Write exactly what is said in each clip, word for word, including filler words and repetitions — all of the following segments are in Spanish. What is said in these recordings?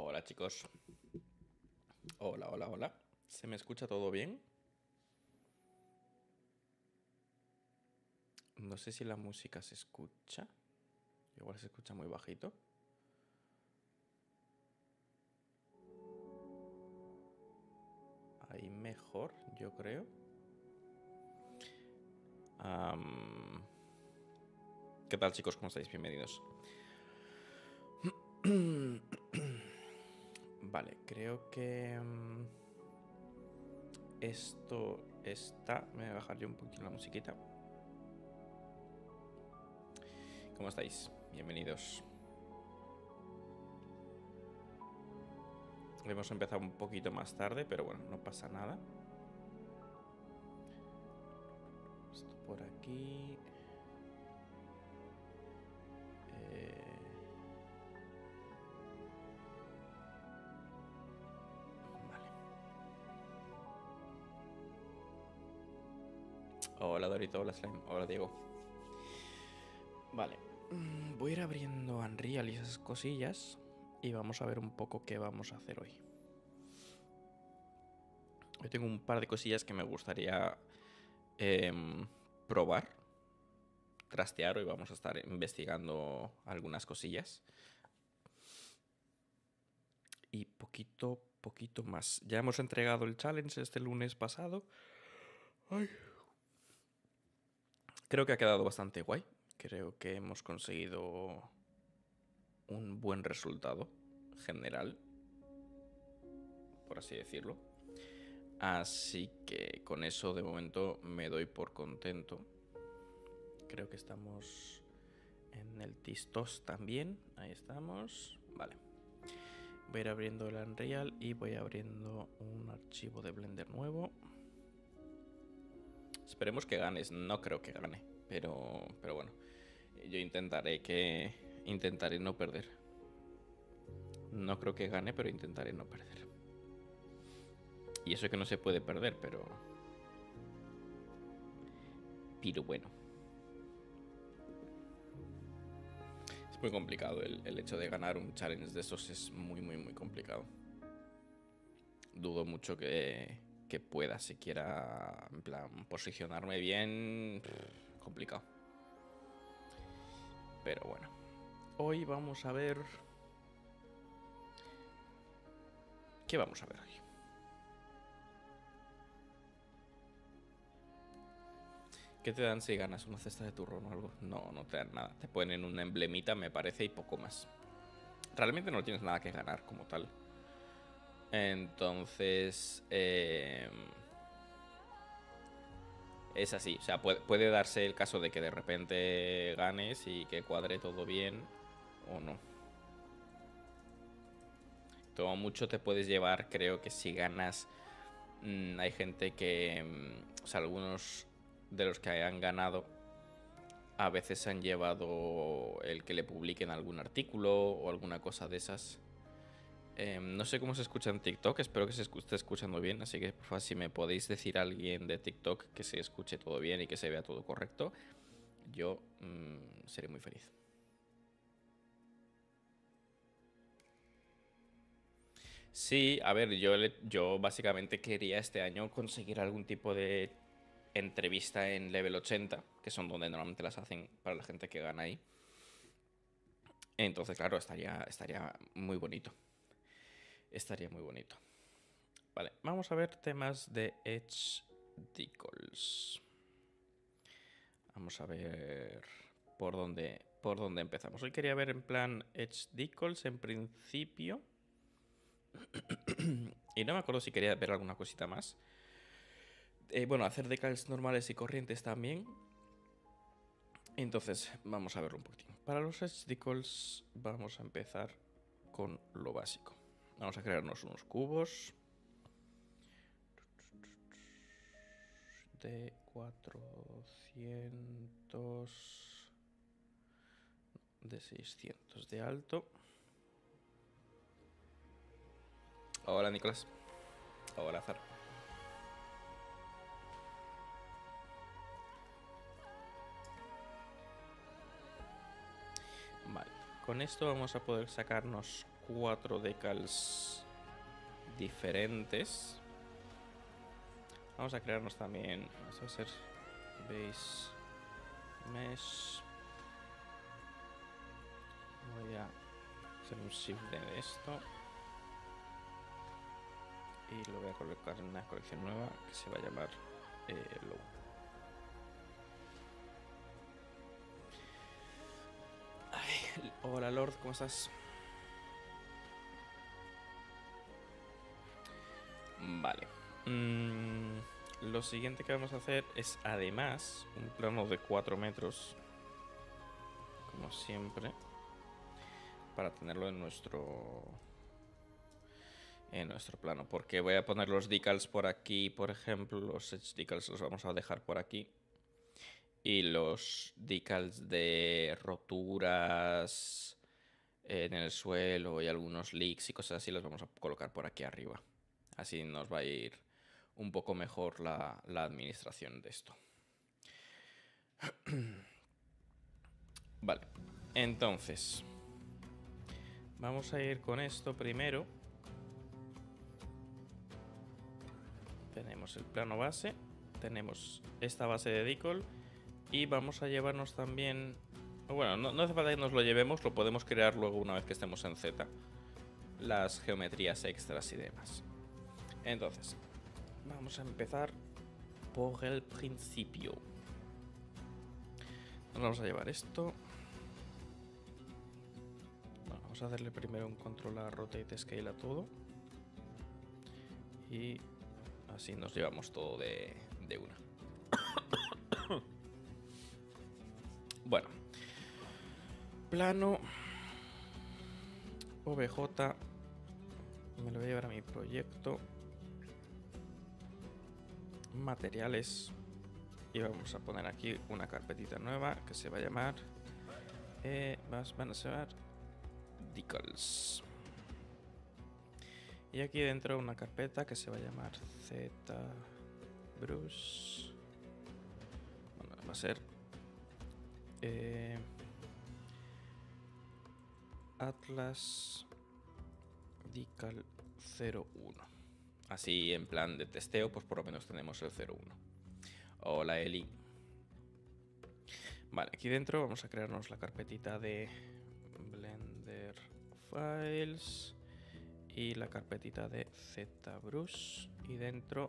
Hola chicos. Hola, hola, hola. ¿Se me escucha todo bien? No sé si la música se escucha. Igual se escucha muy bajito. Ahí mejor, yo creo. Am, ¿Qué tal chicos? ¿Cómo estáis? Bienvenidos. Vale, creo que mm, esto está... Me voy a bajar yo un poquito la musiquita. ¿Cómo estáis? Bienvenidos. Hemos empezado un poquito más tarde, pero bueno, no pasa nada. Esto por aquí. Eh... Vale. Hola Dorito, hola Slime, hola Diego. Vale. Voy a ir abriendo Unreal y esas cosillas. Y vamos a ver un poco qué vamos a hacer hoy. Hoy tengo un par de cosillas que me gustaría eh, probar. Trastear. Hoy vamos a estar investigando algunas cosillas. Y poquito, poquito más. Ya hemos entregado el challenge este lunes pasado. Ay. Creo que ha quedado bastante guay. Creo que hemos conseguido un buen resultado general, por así decirlo. Así que con eso de momento me doy por contento. Creo que estamos en el Tistos también. Ahí estamos. Vale. Voy a ir abriendo el Unreal y voy abriendo un archivo de Blender nuevo. Esperemos que ganes. No creo que gane, pero, pero bueno. Yo intentaré que intentaré no perder. No creo que gane, pero intentaré no perder. Y eso que no se puede perder, pero... Pero bueno. Es muy complicado. El, el hecho de ganar un challenge de esos es muy, muy, muy complicado. Dudo mucho que, que pueda siquiera, en plan, posicionarme bien. Pff, complicado. Pero bueno. Hoy vamos a ver... ¿Qué vamos a ver hoy? ¿Qué te dan si ganas una cesta de turrón o algo? No, no te dan nada. Te ponen una emblemita, me parece, y poco más. Realmente no tienes nada que ganar como tal. Entonces... Eh, es así. O sea, puede, puede darse el caso de que de repente ganes y que cuadre todo bien o no. Todo mucho te puedes llevar, creo que si ganas... Mmm, hay gente que... Mmm, o sea, algunos de los que hayan ganado a veces han llevado el que le publiquen algún artículo o alguna cosa de esas. Eh, no sé cómo se escucha en TikTok, espero que se esté escuchando bien, así que por favor, si me podéis decir a alguien de TikTok que se escuche todo bien y que se vea todo correcto, yo mmm, seré muy feliz. Sí, a ver, yo, le- yo básicamente quería este año conseguir algún tipo de entrevista en Level ochenta, que son donde normalmente las hacen para la gente que gana ahí. Entonces, claro, estaría, estaría muy bonito. Estaría muy bonito. Vale, vamos a ver temas de Edge Decals. Vamos a ver por dónde, por dónde empezamos. Hoy quería ver en plan Edge Decals en principio. Y no me acuerdo si quería ver alguna cosita más. Eh, bueno, hacer decals normales y corrientes también. Entonces, vamos a verlo un poquitín. Para los Edge Decals vamos a empezar con lo básico. Vamos a crearnos unos cubos de cuatrocientos, de seiscientos de alto. Hola Nicolás. Hola Zara. Vale, con esto vamos a poder sacarnos cuatro decals diferentes. Vamos a crearnos también, vamos a hacer base mesh. Voy a hacer un shift de esto y lo voy a colocar en una colección nueva que se va a llamar eh, low. Ay, hola Lord, ¿cómo estás? Vale. Mm, lo siguiente que vamos a hacer es además un plano de cuatro metros, como siempre, para tenerlo en nuestro en nuestro plano, porque voy a poner los decals por aquí, por ejemplo, los edge decals los vamos a dejar por aquí y los decals de roturas en el suelo y algunos leaks y cosas así los vamos a colocar por aquí arriba. Así nos va a ir un poco mejor la, la administración de esto. Vale, entonces vamos a ir con esto primero. Tenemos el plano base, tenemos esta base de decal y vamos a llevarnos también... Bueno, no, no hace falta que nos lo llevemos, lo podemos crear luego una vez que estemos en Z. Las geometrías extras y demás. Entonces, vamos a empezar por el principio. Nos vamos a llevar esto. Bueno, vamos a darle primero un control a rotate scale a todo. Y así nos llevamos todo de, de una. Bueno. Plano. O B J. Me lo voy a llevar a mi proyecto. Materiales. Y vamos a poner aquí una carpetita nueva que se va a llamar eh, van a ser decals. Y aquí dentro una carpeta que se va a llamar ZBrush. Bueno, va a ser eh, Atlas Decal cero uno. Así en plan de testeo, pues por lo menos tenemos el cero uno. Hola Eli. Vale, aquí dentro vamos a crearnos la carpetita de Blender Files y la carpetita de ZBrush y dentro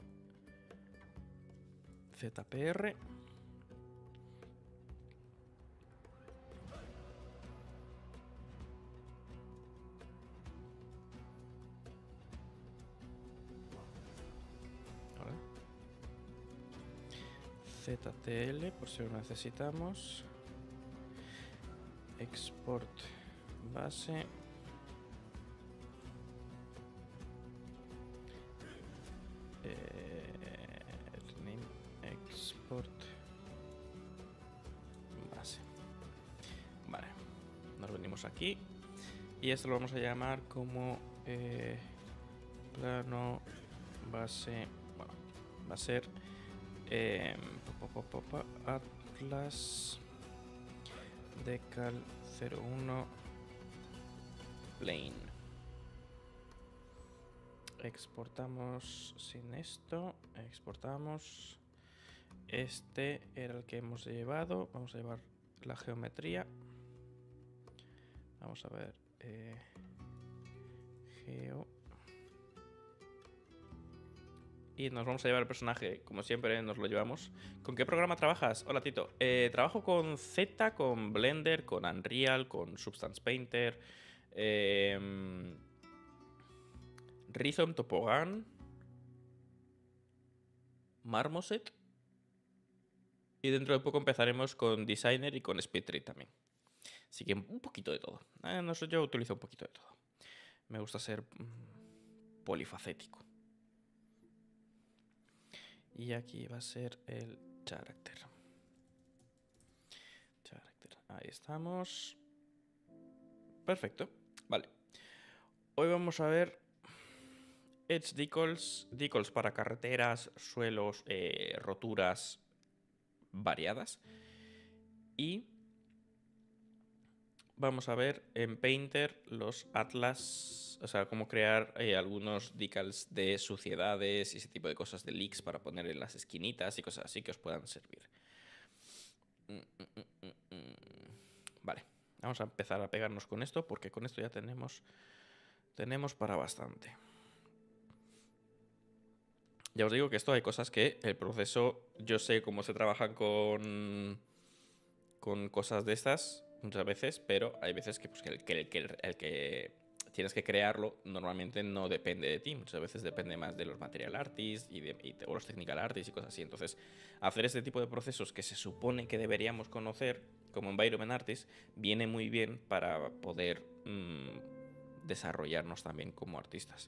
Z P R. Z T L por si lo necesitamos. Export base. Eh, name export base. Vale. Nos venimos aquí. Y esto lo vamos a llamar como eh, plano base. Bueno, va a ser eh, Atlas Decal cero uno Plane. Exportamos sin esto. Exportamos. Este era el que hemos llevado. Vamos a llevar la geometría. Vamos a ver. Eh, geo. Y nos vamos a llevar el personaje, como siempre nos lo llevamos. ¿Con qué programa trabajas? Hola Tito. Eh, trabajo con Z, con Blender, con Unreal, con Substance Painter, eh, Rhythm, Topogán, Marmoset. Y dentro de poco empezaremos con Designer y con SpeedTree también. Así que un poquito de todo. Eh, no sé, yo utilizo un poquito de todo. Me gusta ser mmm, polifacético. Y aquí va a ser el character. Character. Ahí estamos. Perfecto. Vale. Hoy vamos a ver edge decals, decals para carreteras, suelos, eh, roturas variadas. Y vamos a ver en Painter los atlas, o sea, cómo crear eh, algunos decals de suciedades y ese tipo de cosas de leaks para poner en las esquinitas y cosas así que os puedan servir. Mm, mm, mm, mm, mm. Vale, vamos a empezar a pegarnos con esto porque con esto ya tenemos, tenemos para bastante. Ya os digo que esto hay cosas que el proceso, yo sé cómo se trabajan con, con cosas de estas muchas veces, pero hay veces que, pues, que, el, que, el, que el, el que tienes que crearlo normalmente no depende de ti, muchas veces depende más de los material artists y de, y, o los technical artists y cosas así. Entonces, hacer este tipo de procesos que se supone que deberíamos conocer como environment artist viene muy bien para poder mmm, desarrollarnos también como artistas.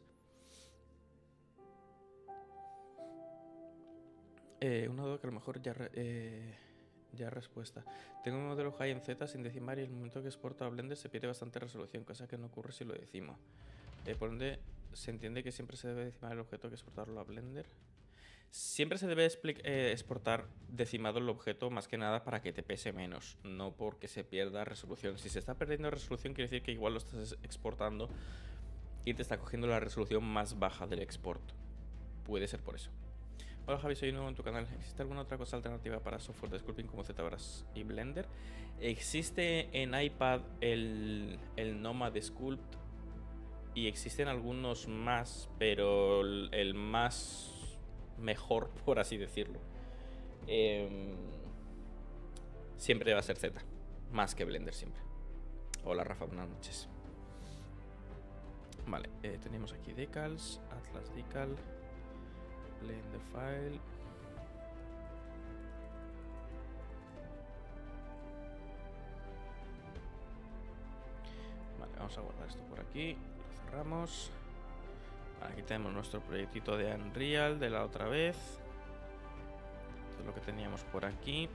Eh, una duda que a lo mejor ya, re, eh, ya respuesta. Tengo un modelo high en Z sin decimar y el momento que exporto a Blender se pierde bastante resolución, cosa que no ocurre si lo decimo. Eh, por ende, se entiende que siempre se debe decimar el objeto que exportarlo a Blender. Siempre se debe eh, exportar decimado el objeto más que nada para que te pese menos, no porque se pierda resolución. Si se está perdiendo resolución quiere decir que igual lo estás exportando y te está cogiendo la resolución más baja del export. Puede ser por eso. Hola Javi, soy nuevo en tu canal. ¿Existe alguna otra cosa alternativa para software de sculpting como ZBrush y Blender? Existe en iPad el, el Nomad Sculpt y existen algunos más, pero el, el más mejor, por así decirlo, eh, siempre va a ser Z, más que Blender siempre. Hola Rafa, buenas noches. Vale, eh, tenemos aquí decals, Atlas decal, Blender file. Vale, vamos a guardar esto por aquí, lo cerramos. Aquí tenemos nuestro proyectito de Unreal de la otra vez. Esto es lo que teníamos por aquí.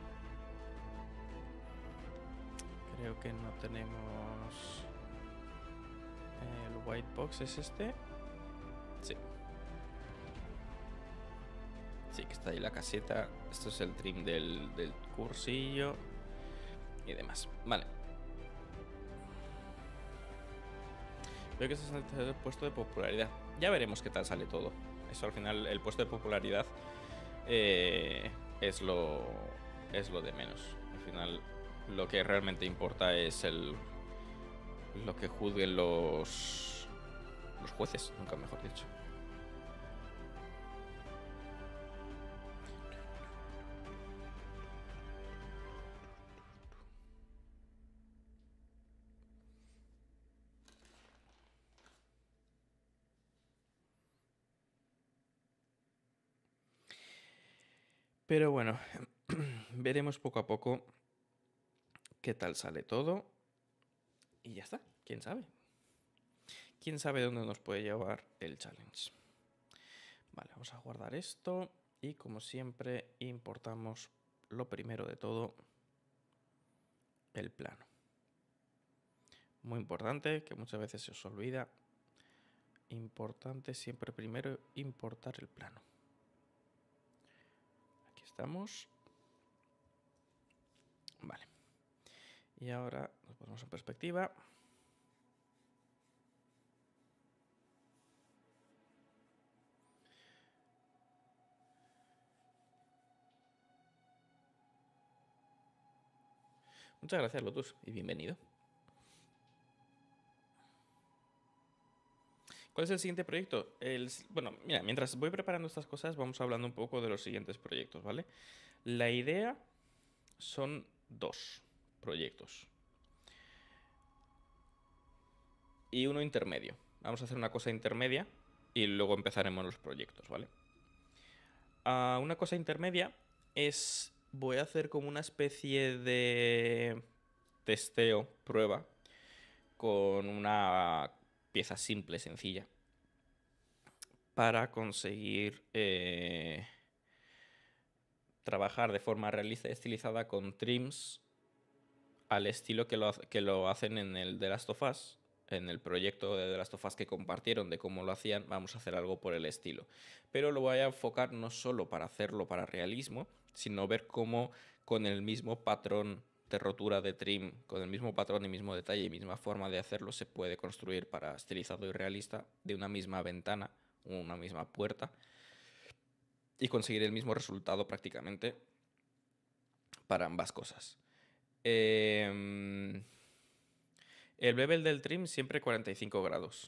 Creo que no tenemos... El white box es este. Sí. Sí, que está ahí la caseta. Esto es el trim del, del cursillo y demás. Vale. Veo que este es el puesto de popularidad. Ya veremos qué tal sale todo. Eso al final, el puesto de popularidad eh, es lo es lo de menos. Al final, lo que realmente importa es el lo que juzguen los los jueces, nunca mejor dicho. Pero bueno, veremos poco a poco qué tal sale todo. Y ya está, quién sabe. Quién sabe dónde nos puede llevar el challenge. Vale, vamos a guardar esto. Y como siempre, importamos lo primero de todo, el plano. Muy importante, que muchas veces se os olvida. Importante siempre primero importar el plano. Aquí estamos. Vale. Y ahora nos ponemos en perspectiva. Muchas gracias, Lotus, y bienvenido. ¿Cuál es el siguiente proyecto? El, bueno, mira, mientras voy preparando estas cosas, vamos hablando un poco de los siguientes proyectos, ¿vale? La idea son dos proyectos. Y uno intermedio. Vamos a hacer una cosa intermedia y luego empezaremos los proyectos, ¿vale? Uh, una cosa intermedia es... Voy a hacer como una especie de testeo, prueba, con una pieza simple, sencilla, para conseguir eh, trabajar de forma realista y estilizada con trims al estilo que lo, que lo hacen en el The Last of Us. En el proyecto de The Last of Us que compartieron de cómo lo hacían, vamos a hacer algo por el estilo. Pero lo voy a enfocar no solo para hacerlo para realismo, sino ver cómo con el mismo patrón de rotura de trim con el mismo patrón y mismo detalle y misma forma de hacerlo se puede construir para estilizado y realista de una misma ventana, una misma puerta, y conseguir el mismo resultado prácticamente para ambas cosas. Eh, el bevel del trim siempre cuarenta y cinco grados.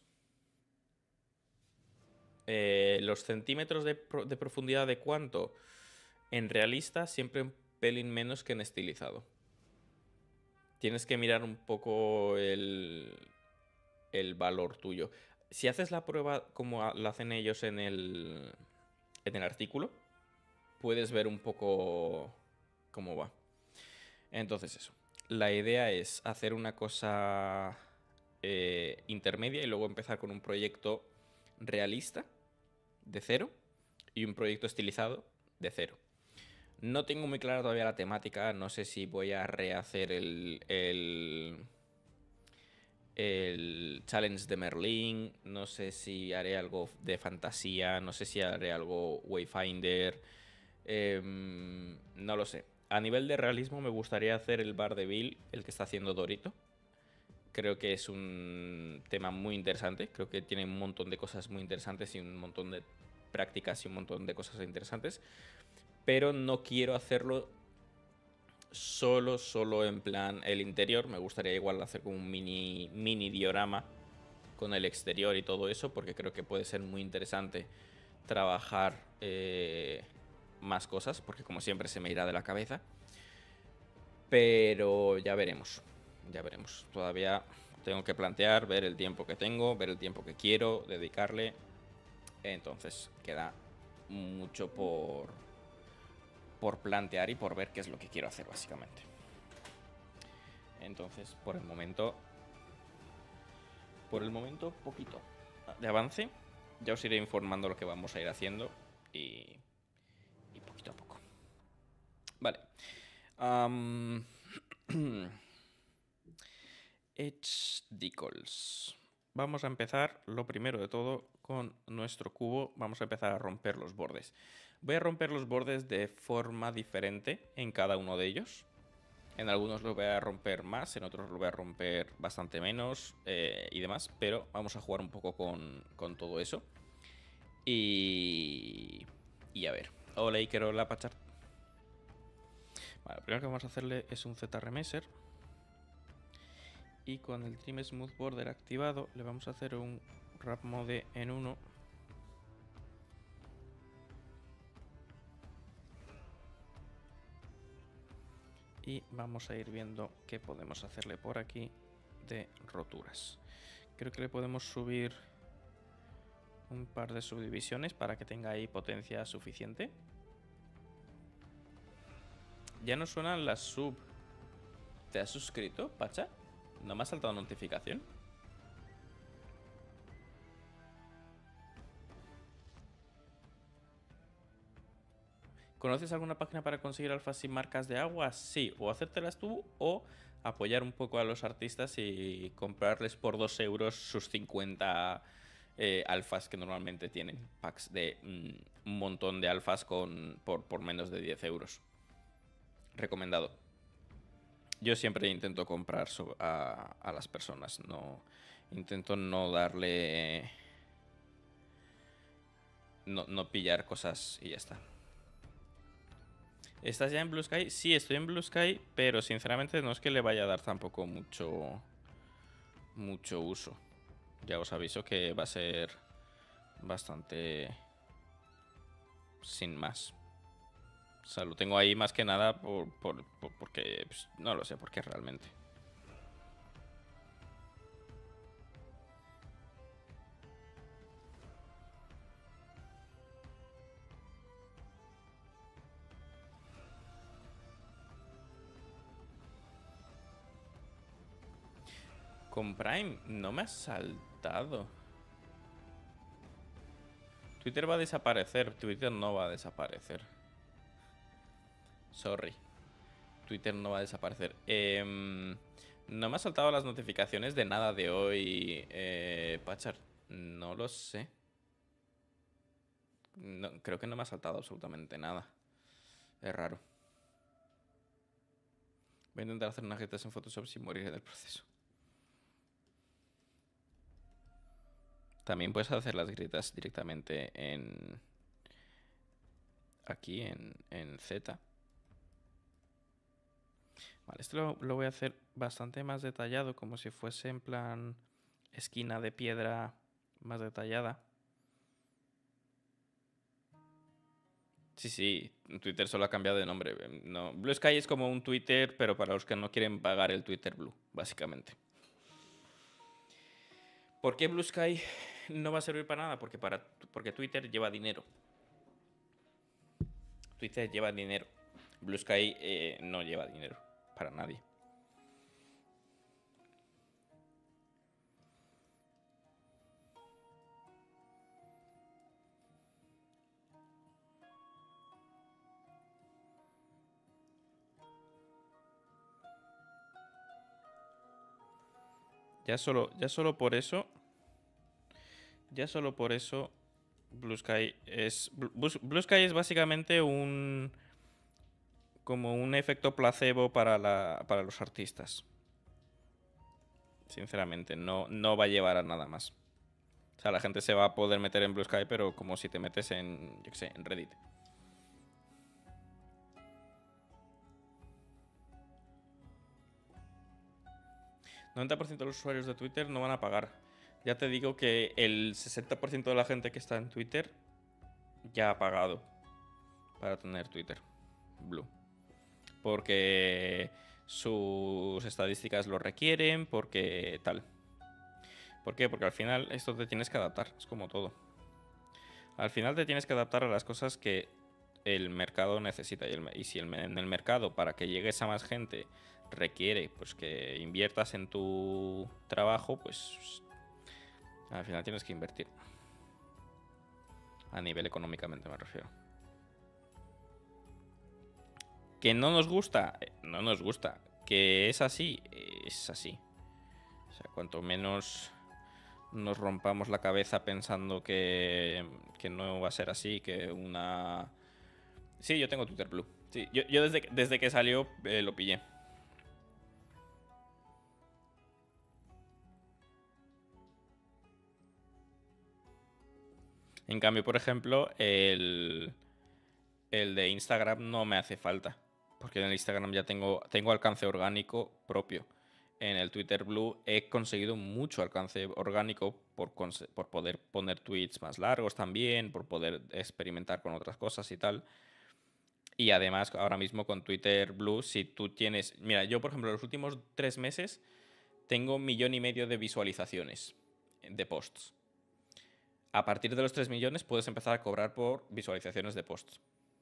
Eh, los centímetros de, pro de profundidad de cuánto, en realista siempre un pelín menos que en estilizado. Tienes que mirar un poco el, el valor tuyo. Si haces la prueba como la hacen ellos en el, en el artículo, puedes ver un poco cómo va. Entonces eso. La idea es hacer una cosa eh, intermedia y luego empezar con un proyecto realista de cero y un proyecto estilizado de cero. No tengo muy clara todavía la temática, no sé si voy a rehacer el, el, el challenge de Merlín, no sé si haré algo de fantasía, no sé si haré algo Wayfinder, eh, no lo sé. A nivel de realismo me gustaría hacer el bar de Bill, el que está haciendo Dorito. Creo que es un tema muy interesante, creo que tiene un montón de cosas muy interesantes y un montón de prácticas y un montón de cosas interesantes. Pero no quiero hacerlo solo, solo en plan el interior. Me gustaría igual hacer como un mini, mini diorama con el exterior y todo eso, porque creo que puede ser muy interesante trabajar eh, más cosas, porque como siempre se me irá de la cabeza. Pero ya veremos, ya veremos. Todavía tengo que plantear, ver el tiempo que tengo, ver el tiempo que quiero dedicarle. Entonces queda mucho por, por plantear y por ver qué es lo que quiero hacer básicamente. Entonces, por el momento, por el momento, poquito de avance. Ya os iré informando lo que vamos a ir haciendo y, y poquito a poco. Vale. Um, Edge decals. Vamos a empezar, lo primero de todo, con nuestro cubo. Vamos a empezar a romper los bordes. Voy a romper los bordes de forma diferente en cada uno de ellos. En algunos lo voy a romper más, en otros lo voy a romper bastante menos eh, y demás. Pero vamos a jugar un poco con, con todo eso. Y... Y a ver. Hola Iker, hola Pachar. Vale, lo primero que vamos a hacerle es un Z-Remesser. Y con el Trim Smooth Border activado le vamos a hacer un Wrap Mode en uno. Y vamos a ir viendo qué podemos hacerle por aquí de roturas. Creo que le podemos subir un par de subdivisiones para que tenga ahí potencia suficiente. Ya no suenan las sub. ¿Te has suscrito, Pacha? ¿No me ha saltado notificación? ¿Conoces alguna página para conseguir alfas sin marcas de agua? Sí, o hacértelas tú o apoyar un poco a los artistas y comprarles por dos euros sus cincuenta eh, alfas que normalmente tienen. Packs de mm, un montón de alfas con, por, por menos de diez euros. Recomendado. Yo siempre intento comprar a, a las personas, no intento no darle... No, no pillar cosas y ya está. ¿Estás ya en Blue Sky? Sí, estoy en Blue Sky, pero sinceramente no es que le vaya a dar tampoco mucho, mucho uso. Ya os aviso que va a ser bastante sin más. O sea, lo tengo ahí más que nada por, por, por, porque pues, no lo sé por qué realmente. Con Prime no me ha saltado. Twitter va a desaparecer. Twitter no va a desaparecer. Sorry. Twitter no va a desaparecer. Eh, no me ha saltado las notificaciones de nada de hoy, eh, Pachar. No lo sé. No, creo que no me ha saltado absolutamente nada. Es raro. Voy a intentar hacer unas grietas en Photoshop sin morir en el proceso. También puedes hacer las grietas directamente en... Aquí en, en Z. Vale, esto lo, lo voy a hacer bastante más detallado, como si fuese en plan esquina de piedra más detallada. Sí, sí, Twitter solo ha cambiado de nombre. No, Blue Sky es como un Twitter, pero para los que no quieren pagar el Twitter Blue, básicamente. ¿Por qué Blue Sky no va a servir para nada? Porque, para, porque Twitter lleva dinero. Twitter lleva dinero. Blue Sky eh, no lleva dinero para nadie. Ya solo, ya solo por eso... Ya solo por eso... Blue Sky es... Blue Sky es básicamente un... Como un efecto placebo para, la, para los artistas. Sinceramente, no, no va a llevar a nada más. O sea, la gente se va a poder meter en Blue Sky, pero como si te metes en, yo qué sé, en Reddit. noventa por ciento de los usuarios de Twitter no van a pagar. Ya te digo que el sesenta por ciento de la gente que está en Twitter ya ha pagado para tener Twitter Blue. Porque sus estadísticas lo requieren, porque tal. ¿Por qué? Porque al final esto te tienes que adaptar, es como todo. Al final te tienes que adaptar a las cosas que el mercado necesita. Y, el, y si el, en el mercado, para que llegues a más gente, requiere pues que inviertas en tu trabajo, pues al final tienes que invertir. A nivel económicamente me refiero. Que no nos gusta, no nos gusta. Que es así, es así. O sea, cuanto menos nos rompamos la cabeza pensando que, que no va a ser así, que una... Sí, yo tengo Twitter Blue. Sí, yo, yo desde, desde que salió eh, lo pillé. En cambio, por ejemplo, el, el de Instagram no me hace falta. Porque en el Instagram ya tengo, tengo alcance orgánico propio. En el Twitter Blue he conseguido mucho alcance orgánico por, por poder poner tweets más largos también, por poder experimentar con otras cosas y tal. Y además, ahora mismo con Twitter Blue, si tú tienes... Mira, yo por ejemplo, los últimos tres meses tengo un millón y medio de visualizaciones de posts. A partir de los tres millones puedes empezar a cobrar por visualizaciones de posts.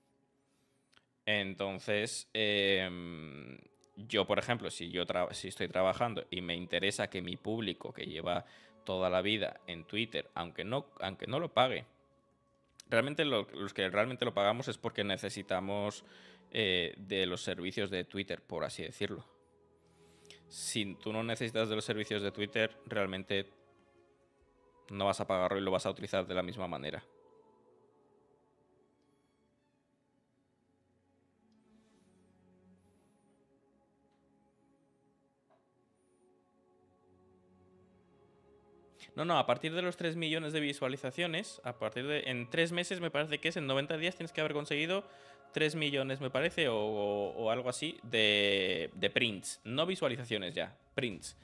Entonces, eh, yo, por ejemplo, si yo si estoy trabajando y me interesa que mi público, que lleva toda la vida en Twitter, aunque no, aunque no lo pague, realmente lo, los que realmente lo pagamos es porque necesitamos eh, de los servicios de Twitter, por así decirlo. Si tú no necesitas de los servicios de Twitter, realmente no vas a pagarlo y lo vas a utilizar de la misma manera. No, no, a partir de los tres millones de visualizaciones, a partir de... En tres meses me parece que es, en noventa días tienes que haber conseguido tres millones, me parece, o, o algo así, de, de prints. No visualizaciones ya, prints.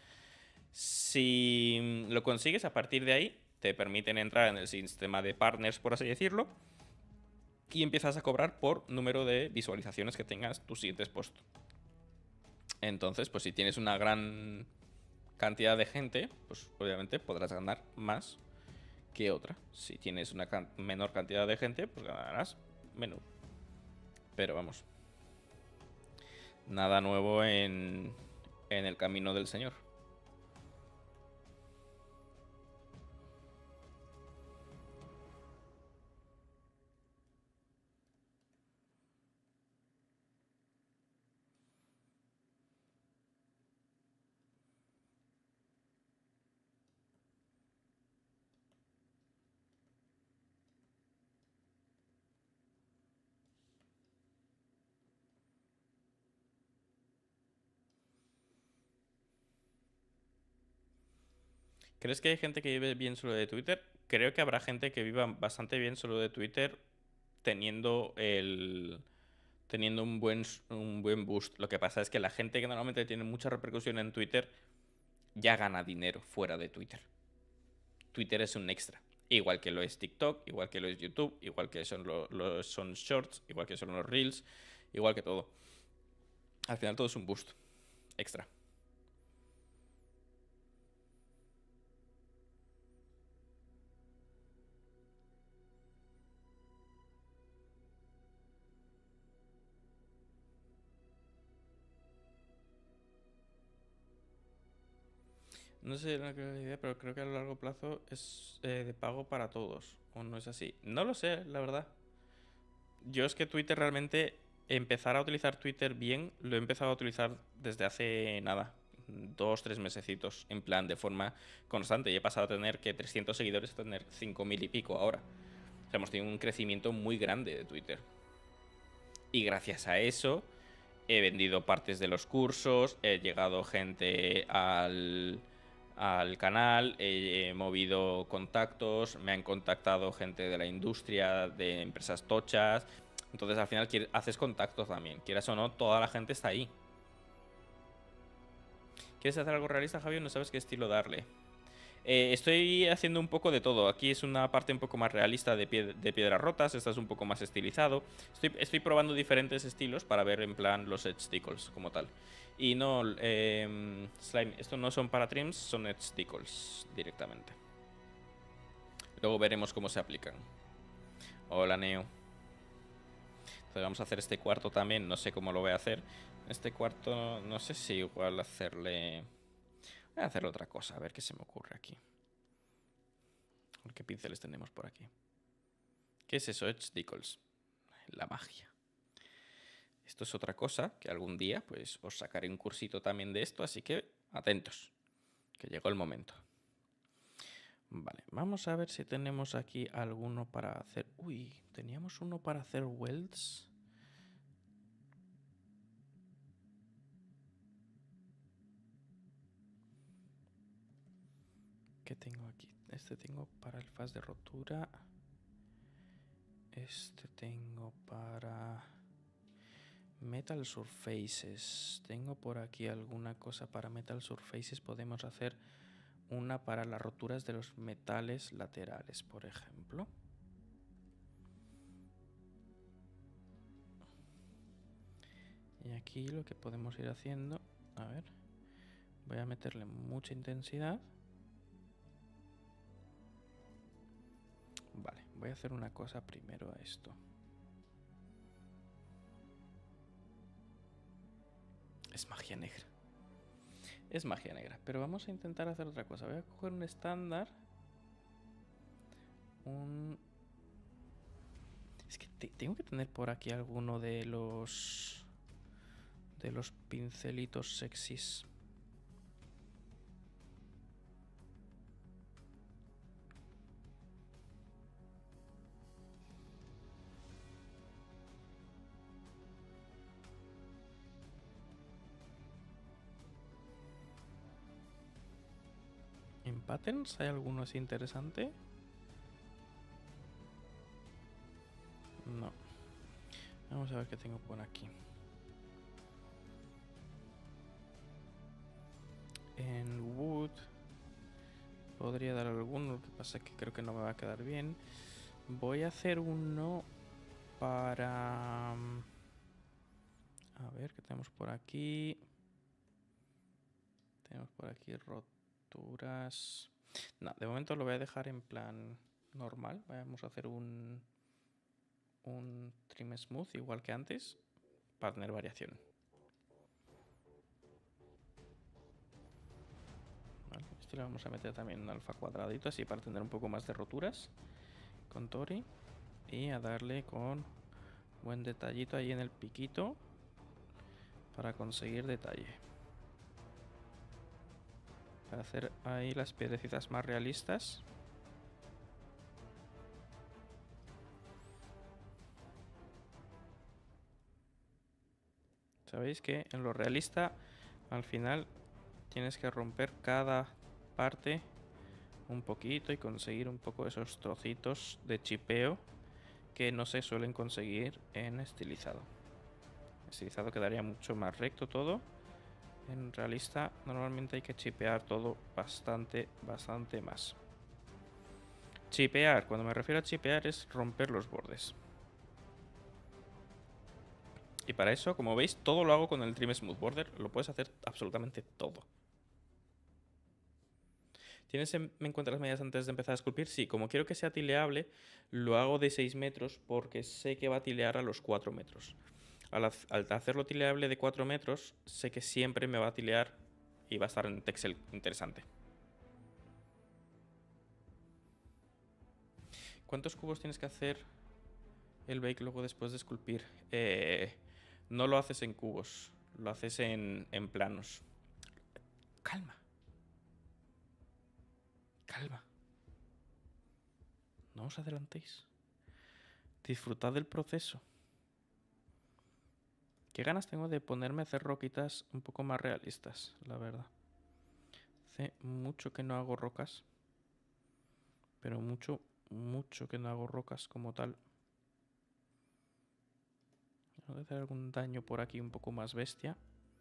Si lo consigues, a partir de ahí, te permiten entrar en el sistema de partners, por así decirlo, y empiezas a cobrar por número de visualizaciones que tengas tus siguientes posts. Entonces, pues si tienes una gran cantidad de gente, pues obviamente podrás ganar más que otra. Si tienes una can menor cantidad de gente, pues ganarás menos. Pero vamos, nada nuevo en, en el camino del Señor. ¿Crees que hay gente que vive bien solo de Twitter? Creo que habrá gente que viva bastante bien solo de Twitter teniendo el teniendo un buen, un buen boost. Lo que pasa es que la gente que normalmente tiene mucha repercusión en Twitter ya gana dinero fuera de Twitter. Twitter es un extra. Igual que lo es TikTok, igual que lo es YouTube, igual que son, lo, lo son Shorts, igual que son los Reels, igual que todo. Al final todo es un boost extra. No sé la idea, pero creo que a largo plazo es eh, de pago para todos. ¿O no es así? No lo sé, la verdad. Yo es que Twitter realmente, empezar a utilizar Twitter bien, lo he empezado a utilizar desde hace nada, dos, tres mesecitos, en plan de forma constante. Y he pasado a tener que trescientos seguidores a tener cinco mil y pico ahora. O sea, hemos tenido un crecimiento muy grande de Twitter. Y gracias a eso he vendido partes de los cursos, he llegado gente al, al canal, he, he movido contactos, me han contactado gente de la industria, de empresas tochas. Entonces al final haces contactos también. Quieras o no, toda la gente está ahí. ¿Quieres hacer algo realista, Javier? No sabes qué estilo darle. Eh, estoy haciendo un poco de todo. Aquí es una parte un poco más realista de, pie de piedras rotas. Esta es un poco más estilizado. Estoy, estoy probando diferentes estilos para ver en plan los edge stickles como tal. Y no, eh, Slime, esto no son para trims, son edge stickles directamente. Luego veremos cómo se aplican. Hola, Neo. Entonces vamos a hacer este cuarto también. No sé cómo lo voy a hacer. Este cuarto, no sé si igual hacerle... Voy a hacer otra cosa, a ver qué se me ocurre aquí. A ver qué pinceles tenemos por aquí. ¿Qué es eso? Edge Stickles. La magia. Esto es otra cosa que algún día pues os sacaré un cursito también de esto, así que atentos, que llegó el momento. Vale, vamos a ver si tenemos aquí alguno para hacer... Uy, teníamos uno para hacer welds. ¿Qué tengo aquí? Este tengo para el fast de rotura. Este tengo para metal surfaces. Tengo por aquí alguna cosa para metal surfaces. Podemos hacer una para las roturas de los metales laterales, por ejemplo. Y aquí lo que podemos ir haciendo, a ver, voy a meterle mucha intensidad. Vale, voy a hacer una cosa primero a esto. Es magia negra. Es magia negra, pero vamos a intentar hacer otra cosa. Voy a coger un estándar. Un... Es que te tengo que tener por aquí alguno de los... De los pincelitos sexys. ¿En patterns hay alguno así interesante? No. Vamos a ver qué tengo por aquí. En wood podría dar alguno, lo que pasa es que creo que no me va a quedar bien. Voy a hacer uno para... A ver, ¿qué tenemos por aquí? Tenemos por aquí roturas... No, de momento lo voy a dejar en plan normal. Vamos a hacer un... Un trim smooth, igual que antes, para tener variación. Vale, esto le vamos a meter también un alfa cuadradito, así para tener un poco más de roturas con Tori. Y a darle con buen detallito ahí en el piquito para conseguir detalle. Para hacer ahí las piedrecitas más realistas. Sabéis que en lo realista al final tienes que romper cada parte un poquito y conseguir un poco esos trocitos de chipeo que no se suelen conseguir en estilizado. Estilizado quedaría mucho más recto todo. En realista normalmente hay que chipear todo bastante, bastante más. Chipear, cuando me refiero a chipear es romper los bordes. Y para eso, como veis, todo lo hago con el Trim Smooth Border. Lo puedes hacer absolutamente todo. ¿Tienes en, en cuenta las medidas antes de empezar a esculpir? Sí, como quiero que sea tileable, lo hago de seis metros porque sé que va a tilear a los cuatro metros. Al, al hacerlo tileable de cuatro metros, sé que siempre me va a tilear y va a estar en texel interesante. ¿Cuántos cubos tienes que hacer el bake luego después de esculpir? Eh, no lo haces en cubos, lo haces en, en planos. Calma. Calma. No os adelantéis. Disfrutad del proceso. Qué ganas tengo de ponerme a hacer roquitas un poco más realistas, la verdad. Hace mucho que no hago rocas. Pero mucho, mucho que no hago rocas como tal. Voy a hacer algún daño por aquí un poco más bestia.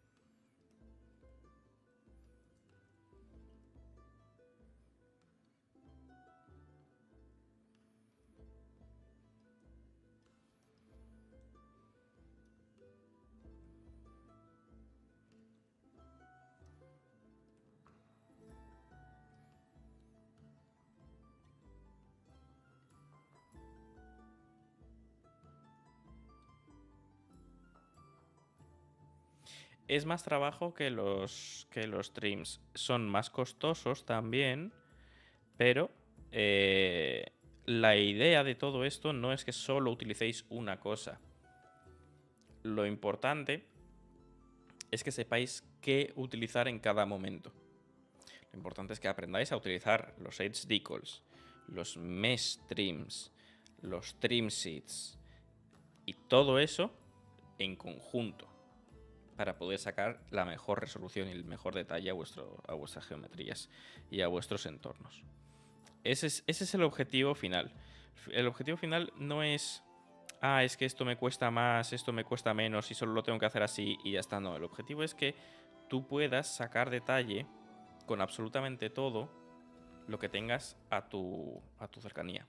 Es más trabajo que los, que los trims. Son más costosos también, pero eh, la idea de todo esto no es que solo utilicéis una cosa. Lo importante es que sepáis qué utilizar en cada momento. Lo importante es que aprendáis a utilizar los edge decals, los mesh trims, los trim sheets y todo eso en conjunto para poder sacar la mejor resolución y el mejor detalle a, vuestro, a vuestras geometrías y a vuestros entornos. Ese es, ese es el objetivo final. El objetivo final no es, ah, es que esto me cuesta más, esto me cuesta menos y solo lo tengo que hacer así y ya está. No, el objetivo es que tú puedas sacar detalle con absolutamente todo lo que tengas a tu, a tu cercanía.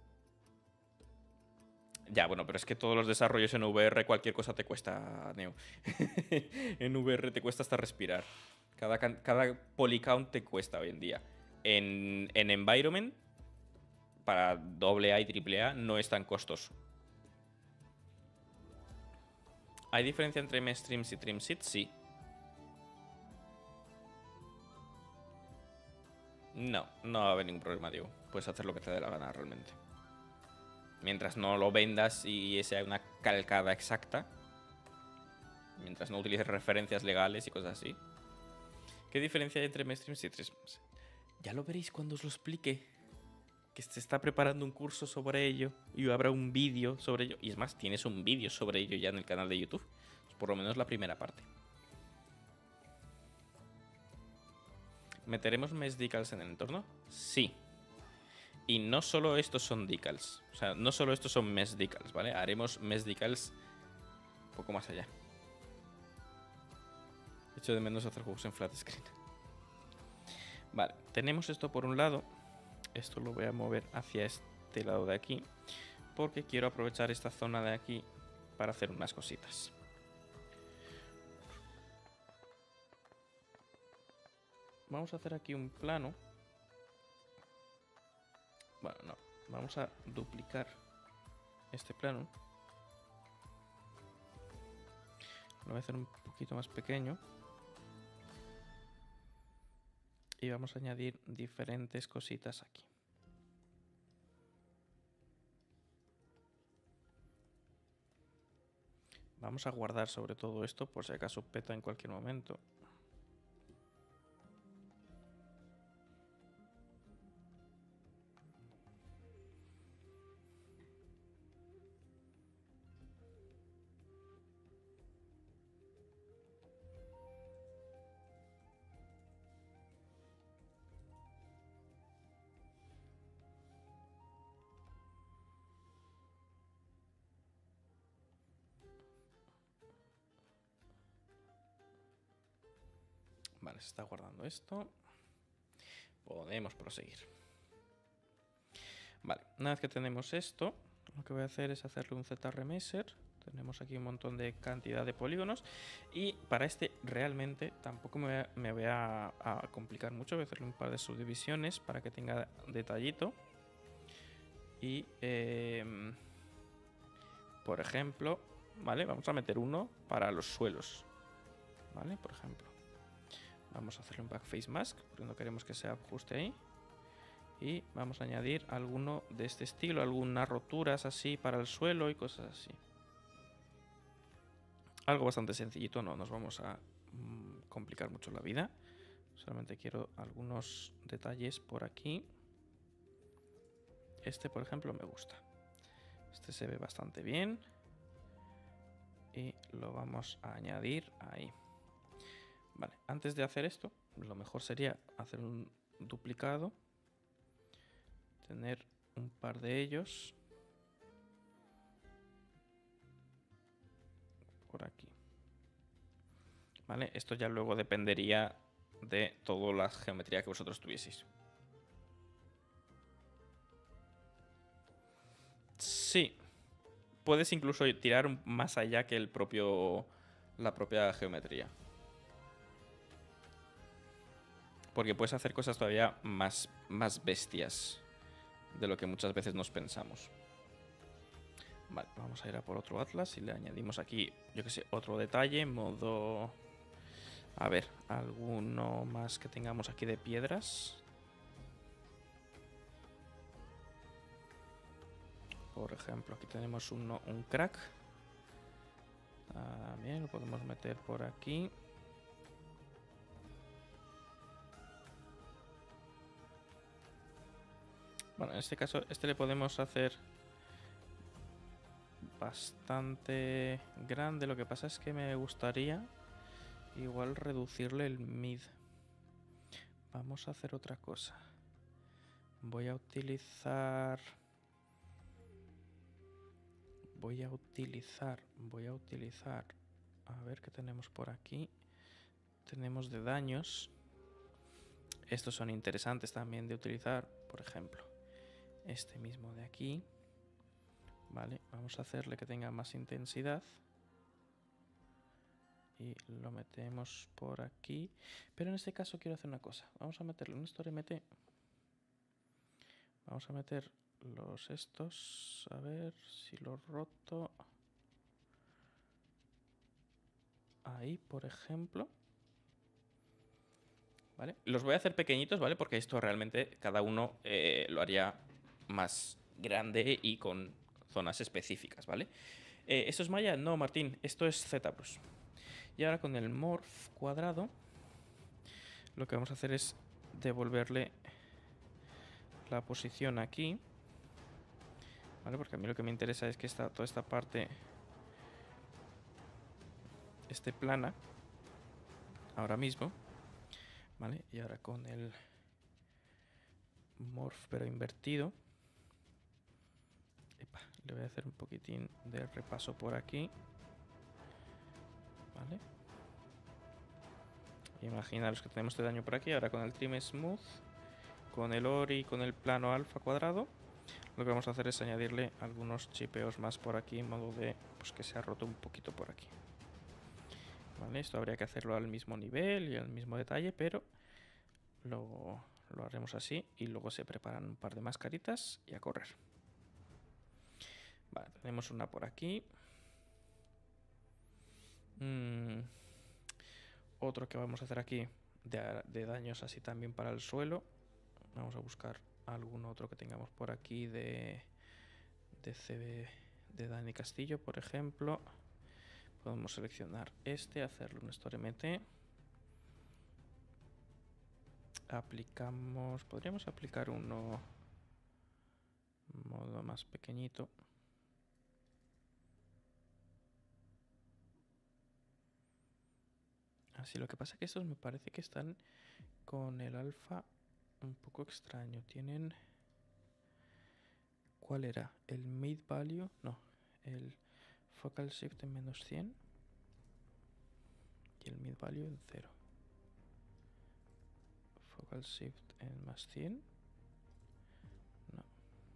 Ya, bueno, pero es que todos los desarrollos en V R, cualquier cosa te cuesta, Neo. En V R te cuesta hasta respirar. Cada, cada polycount te cuesta hoy en día. En, en Environment, para doble A y triple A, no es tan costoso. ¿Hay diferencia entre mesh trims y trim sheets? Sí. No, no va a haber ningún problema, Diego. Puedes hacer lo que te dé la gana realmente. Mientras no lo vendas y sea una calcada exacta. Mientras no utilices referencias legales y cosas así. ¿Qué diferencia hay entre mesh trims y trim sheets? Ya lo veréis cuando os lo explique. Que se está preparando un curso sobre ello. Y habrá un vídeo sobre ello. Y es más, tienes un vídeo sobre ello ya en el canal de YouTube. Por lo menos la primera parte. ¿Meteremos mesh decals en el entorno? Sí. Y no solo estos son decals. O sea, no solo estos son mesh decals, ¿vale? Haremos mesh decals un poco más allá. Echo de menos hacer juegos en flat screen. Vale, tenemos esto por un lado. Esto lo voy a mover hacia este lado de aquí. Porque quiero aprovechar esta zona de aquí para hacer unas cositas. Vamos a hacer aquí un plano. Bueno, no. Vamos a duplicar este plano. Lo voy a hacer un poquito más pequeño. Y vamos a añadir diferentes cositas aquí. Vamos a guardar sobre todo esto por si acaso peta en cualquier momento. Vale, se está guardando esto. Podemos proseguir. Vale, una vez que tenemos esto, lo que voy a hacer es hacerle un Z-Remaser. Tenemos aquí un montón de cantidad de polígonos. Y para este realmente tampoco me voy a, me voy a, a complicar mucho. Voy a hacerle un par de subdivisiones para que tenga detallito. Y, eh, por ejemplo, ¿vale? Vamos a meter uno para los suelos. ¿Vale? Por ejemplo. Vamos a hacerle un backface mask, porque no queremos que se ajuste ahí. Y vamos a añadir alguno de este estilo, algunas roturas así para el suelo y cosas así. Algo bastante sencillito, no nos vamos a mm, complicar mucho la vida. Solamente quiero algunos detalles por aquí. Este, por ejemplo, me gusta. Este se ve bastante bien. Y lo vamos a añadir ahí. Vale, antes de hacer esto, lo mejor sería hacer un duplicado. Tener un par de ellos. Por aquí. Vale, esto ya luego dependería de toda la geometría que vosotros tuvieseis. Sí. Puedes incluso tirar más allá que el propio, la propia geometría. Porque puedes hacer cosas todavía más, más bestias de lo que muchas veces nos pensamos. Vale, vamos a ir a por otro atlas y le añadimos aquí, yo que sé, otro detalle, modo... A ver, alguno más que tengamos aquí de piedras. Por ejemplo, aquí tenemos uno, un crack. También lo podemos meter por aquí. Bueno, en este caso, este le podemos hacer bastante grande. Lo que pasa es que me gustaría igual reducirle el mid. Vamos a hacer otra cosa. Voy a utilizar... Voy a utilizar... Voy a utilizar... A ver qué tenemos por aquí. Tenemos de daños. Estos son interesantes también de utilizar. Por ejemplo, este mismo de aquí. Vale, vamos a hacerle que tenga más intensidad. Y lo metemos por aquí. Pero en este caso quiero hacer una cosa. Vamos a meterle un story M T. Vamos a meter los estos. A ver si los roto. Ahí, por ejemplo. ¿Vale? Los voy a hacer pequeñitos, ¿vale? Porque esto realmente cada uno eh, lo haría más grande y con zonas específicas, ¿vale? Eh, ¿Esto es Maya? No, Martín, esto es ZBrush. Y ahora con el morph cuadrado, lo que vamos a hacer es devolverle la posición aquí, ¿vale? Porque a mí lo que me interesa es que esta, toda esta parte esté plana ahora mismo, ¿vale? Y ahora con el morph pero invertido, epa, le voy a hacer un poquitín de repaso por aquí, ¿vale? Imaginaros que tenemos este daño por aquí. Ahora con el trim smooth, con el ori, con el plano alfa cuadrado, lo que vamos a hacer es añadirle algunos chipeos más por aquí, en modo de pues, que se ha roto un poquito por aquí. Vale, esto habría que hacerlo al mismo nivel y al mismo detalle, pero lo, lo haremos así y luego se preparan un par de mascaritas y a correr. Vale, tenemos una por aquí. Mm. Otro que vamos a hacer aquí de, de daños así también para el suelo. Vamos a buscar algún otro que tengamos por aquí de, de C B de Dani Castillo, por ejemplo. Podemos seleccionar este, hacerle un Store M T. Aplicamos, podríamos aplicar uno modo más pequeñito. Así, lo que pasa es que estos me parece que están con el alfa un poco extraño. Tienen... ¿Cuál era? ¿El mid value? No, el focal shift en menos cien y el mid value en cero. Local shift en más cien. No.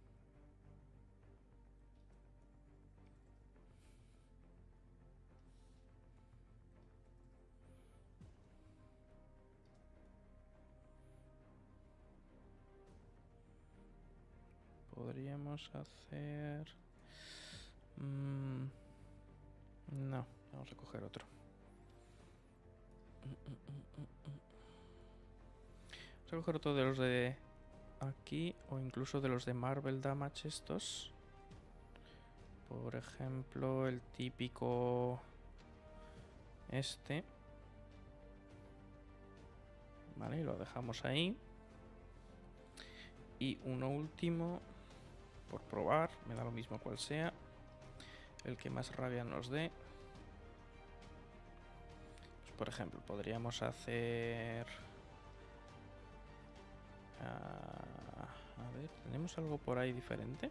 Podríamos hacer... Mm, no, vamos a coger otro. Vamos a coger otro de los de aquí o incluso de los de Marvel Damage estos. Por ejemplo, el típico este. Vale, y lo dejamos ahí. Y uno último, por probar, me da lo mismo cual sea. El que más rabia nos dé. Pues por ejemplo, podríamos hacer... Uh, a ver, ¿tenemos algo por ahí diferente?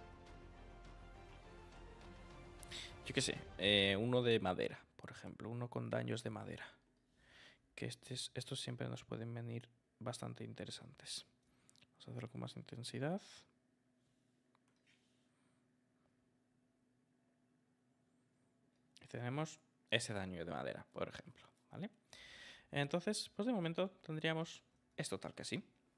Yo qué sé, eh, uno de madera, por ejemplo. Uno con daños de madera. Que este es, estos siempre nos pueden venir bastante interesantes. Vamos a hacerlo con más intensidad. Y tenemos ese daño de madera, por ejemplo, ¿vale? Entonces, pues de momento tendríamos esto tal que sí.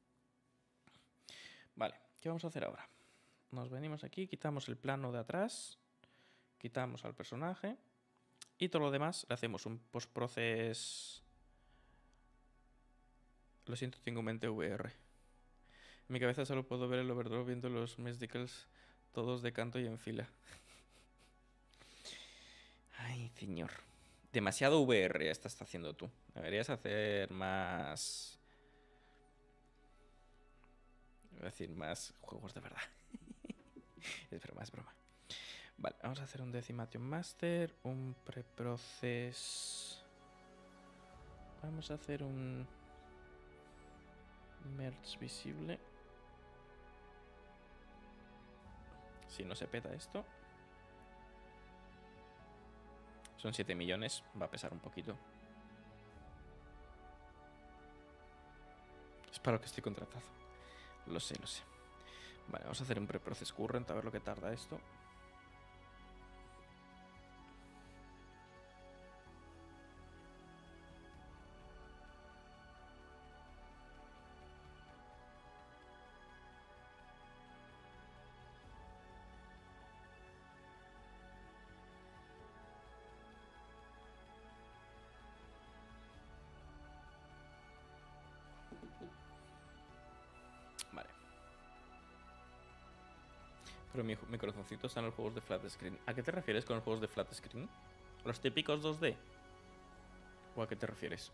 Vale, ¿qué vamos a hacer ahora? Nos venimos aquí, quitamos el plano de atrás, quitamos al personaje y todo lo demás le hacemos un post-process. Lo siento, tengo mente V R. En mi cabeza solo puedo ver el overdrop viendo los mesdicals todos de canto y en fila. Ay, señor. Demasiado V R estás haciendo tú. Deberías hacer más... Voy a decir más juegos de verdad. Es broma, es broma. Vale, vamos a hacer un Decimation Master, un preprocess. Vamos a hacer un merge visible. Si no se peta esto. Son siete millones, va a pesar un poquito. Es para lo que estoy contratado. Lo sé, lo sé. Vale, vamos a hacer un preprocess current a ver lo que tarda esto. Vale. Pero mi, mi corazoncito está en los juegos de flat screen. ¿A qué te refieres con los juegos de flat screen? ¿Los típicos dos D? ¿O a qué te refieres?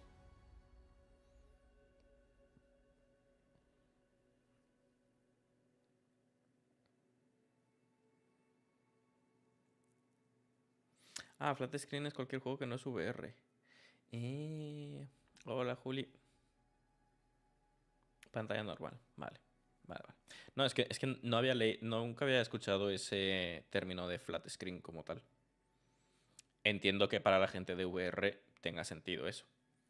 Ah, flat screen es cualquier juego que no es V R. Eh... Hola, Juli. Pantalla normal, vale. Vale, vale. No, es que, es que no había le nunca había escuchado ese término de flat screen como tal. Entiendo que para la gente de V R tenga sentido eso.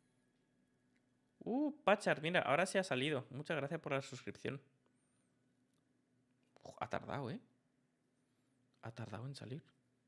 Uh, Pachar, mira, ahora sí ha salido. Muchas gracias por la suscripción. Uf, ha tardado, ¿eh? Ha tardado en salir.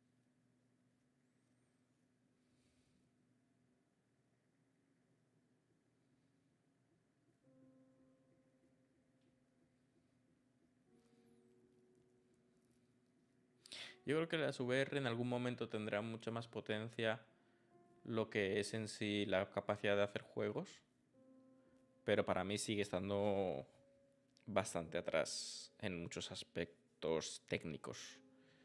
Yo creo que las V R en algún momento tendrán mucha más potencia lo que es en sí la capacidad de hacer juegos. Pero para mí sigue estando bastante atrás en muchos aspectos técnicos.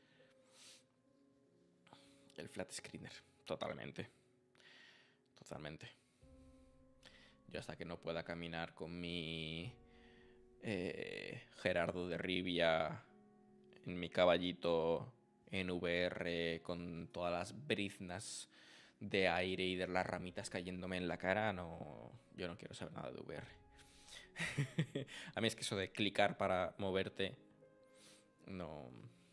El flat screener, totalmente. Totalmente. Yo hasta que no pueda caminar con mi eh, Gerardo de Rivia en mi caballito en V R con todas las briznas de aire y de las ramitas cayéndome en la cara, no, yo no quiero saber nada de V R. A mí es que eso de clicar para moverte, no...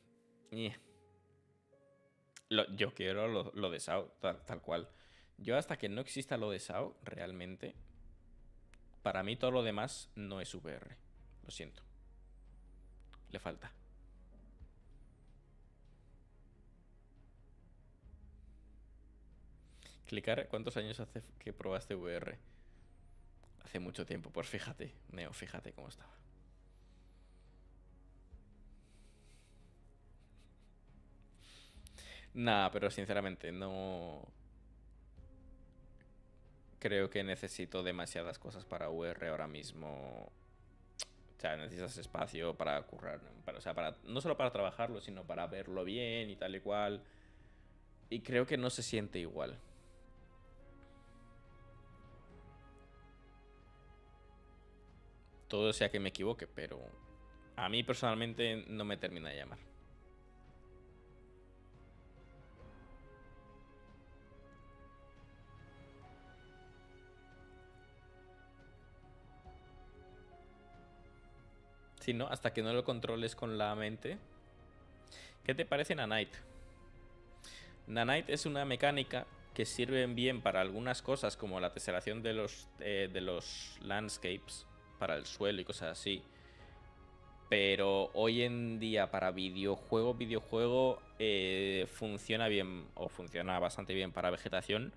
Lo, yo quiero lo, lo de S A O, tal, tal cual. Yo hasta que no exista lo de S A O, realmente, Para mí todo lo demás no es V R. Lo siento. Le falta. Clicar, ¿cuántos años hace que probaste V R? Hace mucho tiempo, pues fíjate, Neo, fíjate cómo estaba. Nah, pero sinceramente no creo que necesito demasiadas cosas para V R ahora mismo. O sea, necesitas espacio para currar, para, o sea, para, no solo para trabajarlo, sino para verlo bien y tal y cual. Y creo que no se siente igual. Todo sea que me equivoque, pero a mí personalmente no me termina de llamar. Si no, hasta que no lo controles con la mente. ¿Qué te parece Nanite? Nanite es una mecánica que sirve bien para algunas cosas, como la teselación de los, eh, de los landscapes, para el suelo y cosas así. Pero hoy en día para videojuego, videojuego eh, funciona bien, o funciona bastante bien para vegetación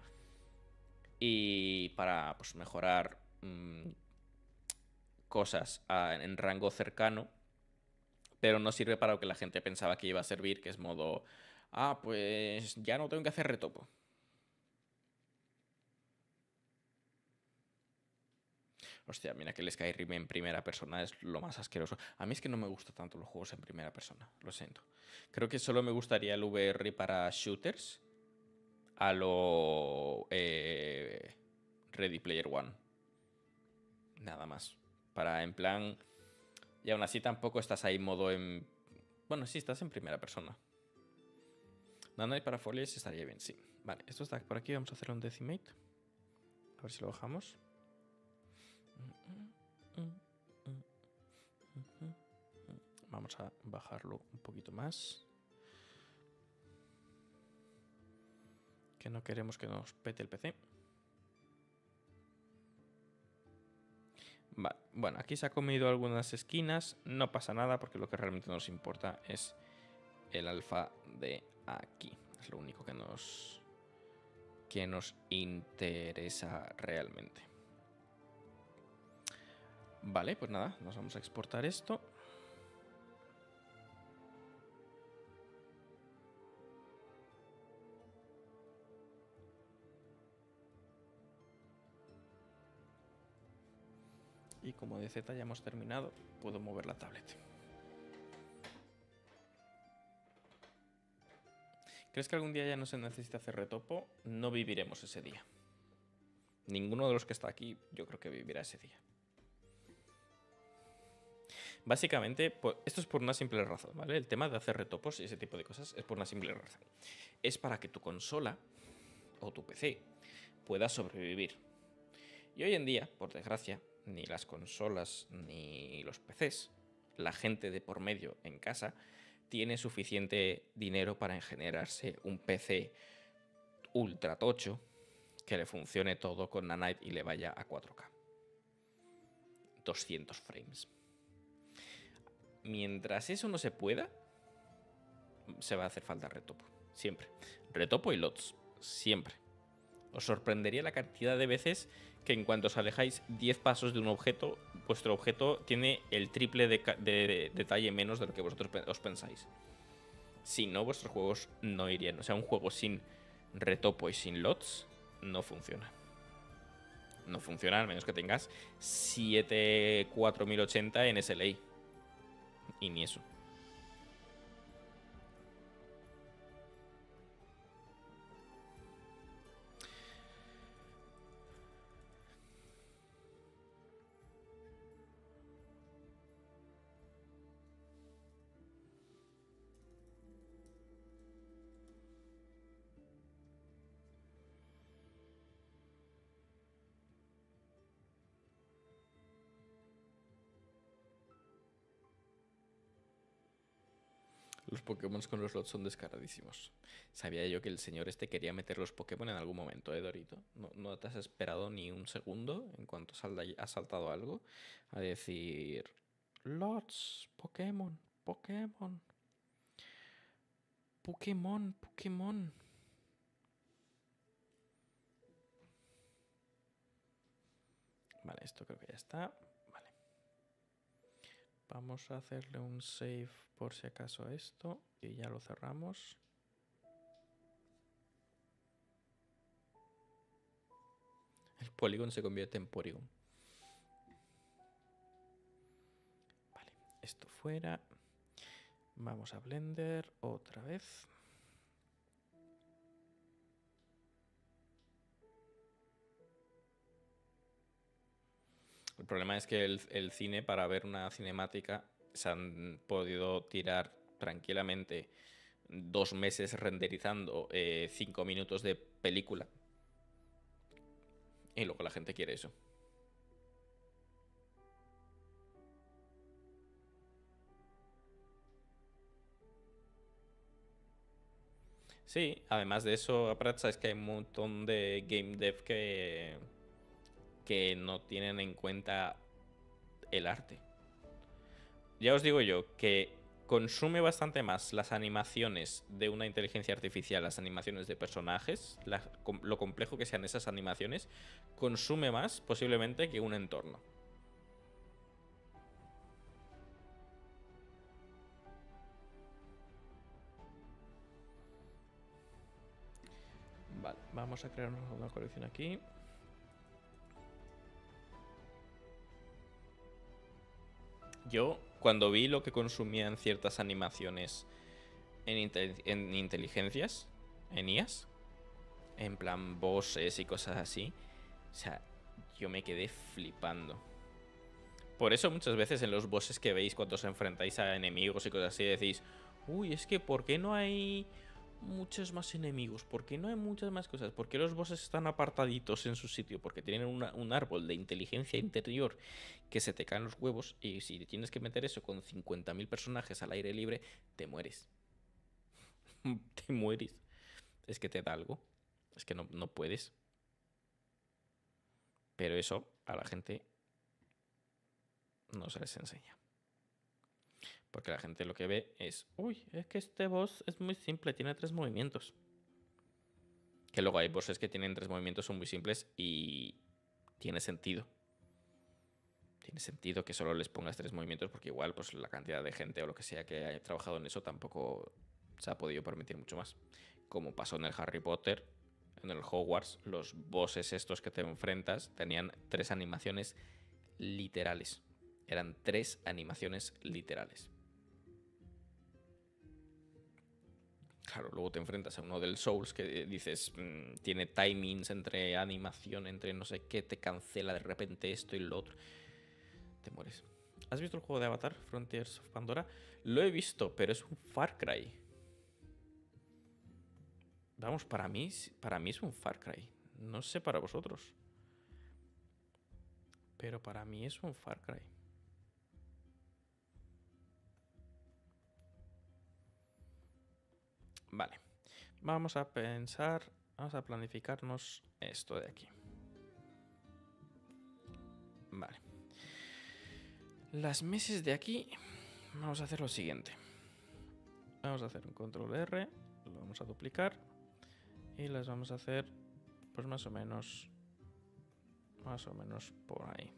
y para pues, mejorar mmm, cosas a, en rango cercano, pero no sirve para lo que la gente pensaba que iba a servir, que es modo, ah, pues ya no tengo que hacer retopo. Hostia, mira que el Skyrim en primera persona es lo más asqueroso. A mí es que no me gustan tanto los juegos en primera persona, lo siento. Creo que solo me gustaría el V R para shooters a lo eh, Ready Player One. Nada más. Para en plan... Y aún así tampoco estás ahí modo en... Bueno, sí, estás en primera persona. Nanite para folies estaría bien, sí. Vale, esto está por aquí. Vamos a hacer un decimate. A ver si lo bajamos. Vamos a bajarlo un poquito más. Que no queremos que nos pete el P C. Vale, bueno, aquí se ha comido algunas esquinas. No pasa nada porque lo que realmente nos importa es el alfa de aquí. Es lo único que nos, que nos interesa realmente. Vale, pues nada, nos vamos a exportar esto. Y como de Z ya hemos terminado, puedo mover la tablet. ¿Crees que algún día ya no se necesita hacer retopo? No viviremos ese día. Ninguno de los que está aquí yo creo que vivirá ese día. Básicamente, esto es por una simple razón, ¿vale? El tema de hacer retopos y ese tipo de cosas es por una simple razón. Es para que tu consola o tu P C pueda sobrevivir. Y hoy en día, por desgracia, ni las consolas ni los P Cs, la gente de por medio en casa, tiene suficiente dinero para generarse un P C ultra tocho que le funcione todo con Nanite y le vaya a cuatro K. doscientos frames. Mientras eso no se pueda, se va a hacer falta retopo. Siempre. Retopo y L O Ds. Siempre. Os sorprendería la cantidad de veces que en cuanto os alejáis diez pasos de un objeto, vuestro objeto tiene el triple de, de, de detalle menos de lo que vosotros os pensáis. Si no, vuestros juegos no irían. O sea, un juego sin retopo y sin L O Ds no funciona. No funciona, al menos que tengas siete cuatro mil ochenta en S L A. Y ni eso. Los Pokémon con los lots son descaradísimos. Sabía yo que el señor este quería meter los Pokémon en algún momento, ¿eh, Dorito? No, no te has esperado ni un segundo en cuanto salda, ha saltado algo a decir... Lots, Pokémon, Pokémon. Pokémon, Pokémon. Vale, esto creo que ya está. Vale. Vamos a hacerle un save por si acaso a esto y ya lo cerramos. El Polygon se convierte en Porygon. Vale, esto fuera. Vamos a Blender otra vez. El problema es que el, el cine, para ver una cinemática, se han podido tirar tranquilamente dos meses renderizando eh, cinco minutos de película. Y luego la gente quiere eso. Sí, además de eso, aparte sabes que hay un montón de game dev que, que no tienen en cuenta el arte. Ya os digo yo que consume bastante más las animaciones de una inteligencia artificial, las animaciones de personajes, la, lo complejo que sean esas animaciones, consume más posiblemente que un entorno. Vale, vamos a crear una colección aquí. Yo, cuando vi lo que consumían ciertas animaciones en, inte en inteligencias, en I As, en plan bosses y cosas así, o sea, yo me quedé flipando. Por eso muchas veces en los bosses que veis cuando os enfrentáis a enemigos y cosas así, decís, uy, es que ¿por qué no hay muchos más enemigos? ¿Por qué no hay muchas más cosas? ¿Por qué los bosses están apartaditos en su sitio? Porque tienen una, un árbol de inteligencia interior que se te caen los huevos, y si tienes que meter eso con cincuenta mil personajes al aire libre, te mueres. Te mueres. Es que te da algo. Es que no, no puedes. Pero eso a la gente no se les enseña. Porque la gente lo que ve es, uy, es que este boss es muy simple, tiene tres movimientos. Que luego hay bosses que tienen tres movimientos, son muy simples y tiene sentido. Tiene sentido que solo les pongas tres movimientos porque igual pues la cantidad de gente o lo que sea que haya trabajado en eso tampoco se ha podido permitir mucho más. Como pasó en el Harry Potter, en el Hogwarts, los bosses estos que te enfrentas tenían tres animaciones literales. Eran tres animaciones literales. Claro, luego te enfrentas a uno del Souls que dices, mmm, tiene timings entre animación, entre no sé qué, te cancela de repente esto y lo otro. Te mueres. ¿Has visto el juego de Avatar, Frontiers of Pandora? Lo he visto, pero es un Far Cry. Vamos, para mí, para mí es un Far Cry. No sé para vosotros. Pero para mí es un Far Cry. Vale. Vamos a pensar, vamos a planificarnos esto de aquí. Vale. Las meses de aquí, vamos a hacer lo siguiente. Vamos a hacer un control R, lo vamos a duplicar y las vamos a hacer pues más o menos, más o menos por ahí.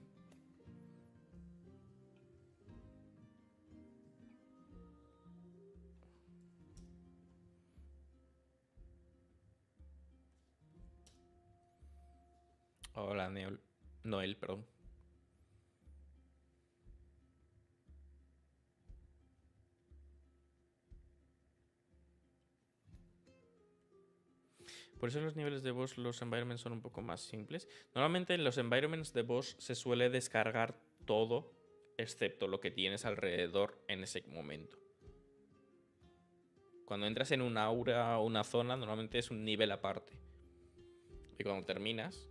Hola, Neol. Noel, perdón. Por eso los niveles de boss, los environments son un poco más simples. Normalmente en los environments de boss se suele descargar todo, excepto lo que tienes alrededor en ese momento. Cuando entras en una aura o una zona, normalmente es un nivel aparte. Y cuando terminas,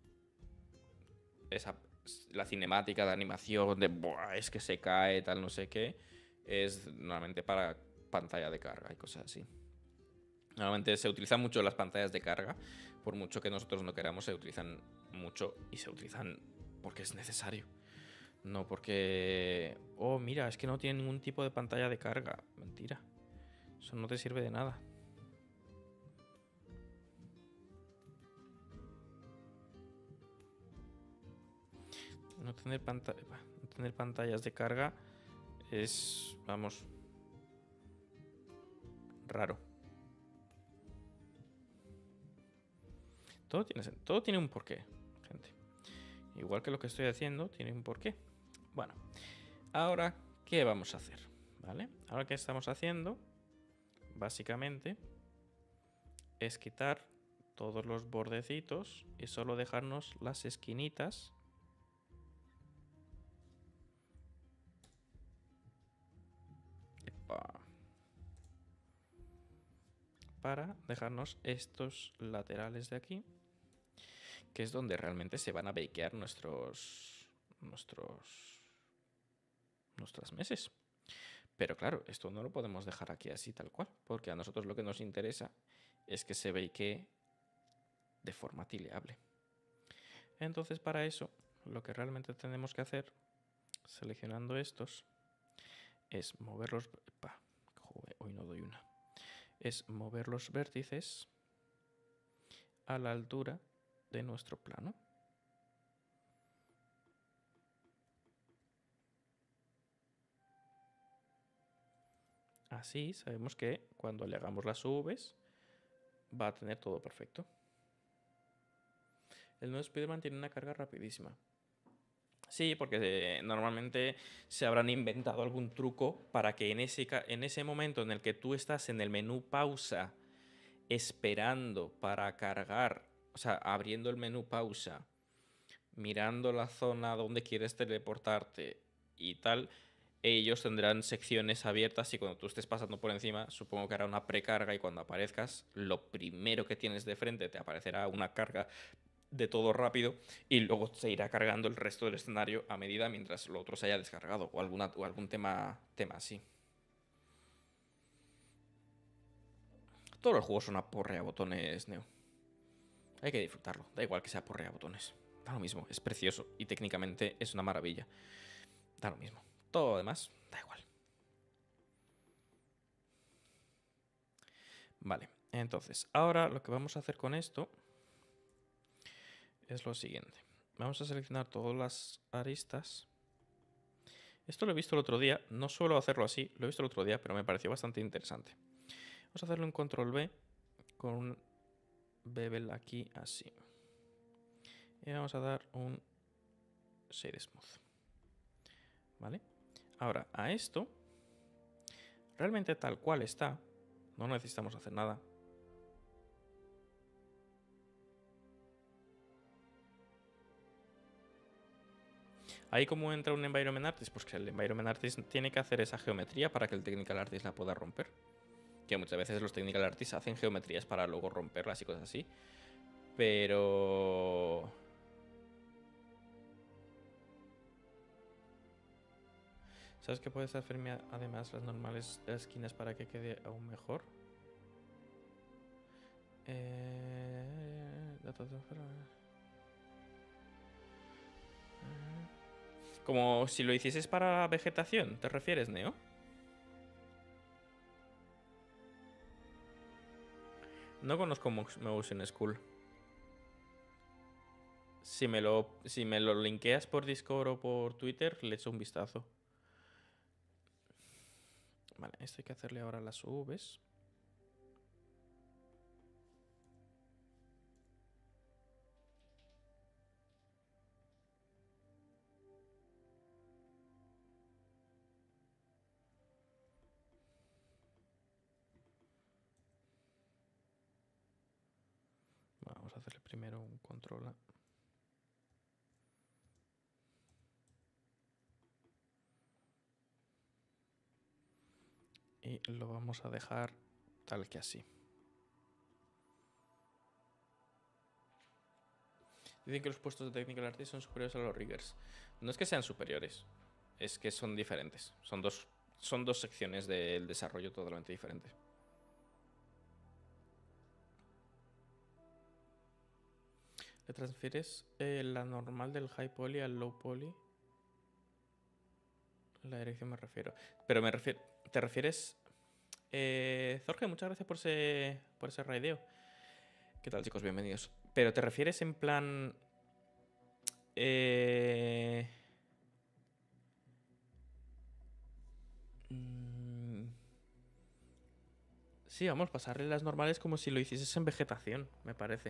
esa, la cinemática de animación de, buah, es que se cae, tal, no sé qué, es normalmente para, pantalla de carga y cosas así. Normalmente se utilizan mucho las pantallas de carga, por mucho que nosotros no queramos, se utilizan mucho y se utilizan porque es necesario. No porque, oh, mira, es que no tiene ningún tipo de pantalla de carga. Mentira. Eso no te sirve de nada. No tener, panta no tener pantallas de carga es, vamos, raro. Todo tiene, todo tiene un porqué, gente. Igual que lo que estoy haciendo, tiene un porqué. Bueno, ahora, ¿qué vamos a hacer? ¿Vale? Ahora, ¿qué estamos haciendo? Básicamente, es quitar todos los bordecitos y solo dejarnos las esquinitas. Epa. Para dejarnos estos laterales de aquí, que es donde realmente se van a bakear nuestros nuestros nuestras meses. Pero claro, esto no lo podemos dejar aquí así tal cual, porque a nosotros lo que nos interesa es que se bakee de forma tileable. Entonces, para eso, lo que realmente tenemos que hacer, seleccionando estos, es moverlos. Epa, joder, hoy no doy una. Es mover los vértices a la altura de nuestro plano. Así sabemos que cuando le hagamos las Vs va a tener todo perfecto. El nuevo Spider-Man tiene una carga rapidísima. Sí, porque eh, normalmente se habrán inventado algún truco para que en ese, en ese momento en el que tú estás en el menú pausa esperando para cargar, o sea, abriendo el menú pausa, mirando la zona donde quieres teleportarte y tal, ellos tendrán secciones abiertas y cuando tú estés pasando por encima, supongo que hará una precarga y cuando aparezcas, lo primero que tienes de frente te aparecerá una carga de todo rápido y luego se irá cargando el resto del escenario a medida mientras lo otro se haya descargado o, alguna, o algún tema, tema así. Todos los juegos son una porrea botones, Neo. Hay que disfrutarlo, da igual que sea porrea botones. Da lo mismo, es precioso y técnicamente es una maravilla. Da lo mismo. Todo lo demás, da igual. Vale, entonces, ahora lo que vamos a hacer con esto es lo siguiente. Vamos a seleccionar todas las aristas. Esto lo he visto el otro día. No suelo hacerlo así, lo he visto el otro día, pero me pareció bastante interesante. Vamos a hacerle un control B con un bevel aquí así. Y vamos a dar un shade smooth. ¿Vale? Ahora, a esto, realmente tal cual está, no necesitamos hacer nada. Ahí como entra un Environment Artist, pues que el Environment Artist tiene que hacer esa geometría para que el Technical Artist la pueda romper. Que muchas veces los Technical Artists hacen geometrías para luego romperlas y cosas así. Pero... ¿sabes qué puedes hacerme además las normales de las esquinas para que quede aún mejor? Eh... datos de fuera. Como si lo hicieses para la vegetación, ¿te refieres, Neo? No conozco Motion School. Si me lo, si me lo linkeas por Discord o por Twitter, le echo un vistazo. Vale, esto hay que hacerle ahora las Vs. Vamos a hacerle primero un control A. Y lo vamos a dejar tal que así. Dicen que los puestos de Technical Artist son superiores a los Riggers. No es que sean superiores, es que son diferentes. Son dos son dos secciones del desarrollo totalmente diferentes. ¿Le transfieres eh, la normal del high poly al low poly? La dirección me refiero. Pero me refiero. ¿Te refieres? Eh, Jorge, muchas gracias por ese, por ese raideo. ¿Qué tal, chicos? Bienvenidos. Pero ¿te refieres en plan. Eh... mm, Sí, vamos, pasarle las normales como si lo hicieses en vegetación, me parece.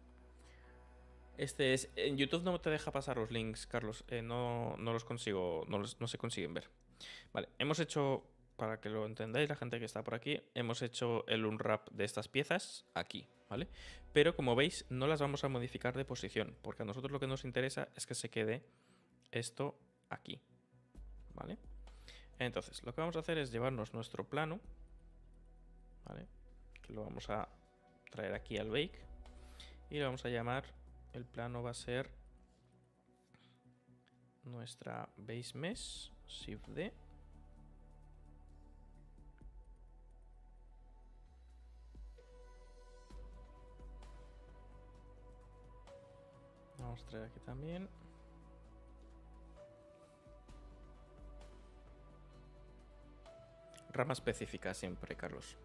Este es. En YouTube no te deja pasar los links, Carlos. Eh, no, no los consigo. No, los- no se consiguen ver. Vale, hemos hecho. Para que lo entendáis, la gente que está por aquí, hemos hecho el unwrap de estas piezas aquí, ¿vale? Pero como veis, no las vamos a modificar de posición, porque a nosotros lo que nos interesa es que se quede esto aquí, ¿vale? Entonces, lo que vamos a hacer es llevarnos nuestro plano, ¿vale? Que lo vamos a traer aquí al bake y lo vamos a llamar, el plano va a ser nuestra base mesh, shift D. Vamos a traer aquí también. Rama específica siempre, Carlos.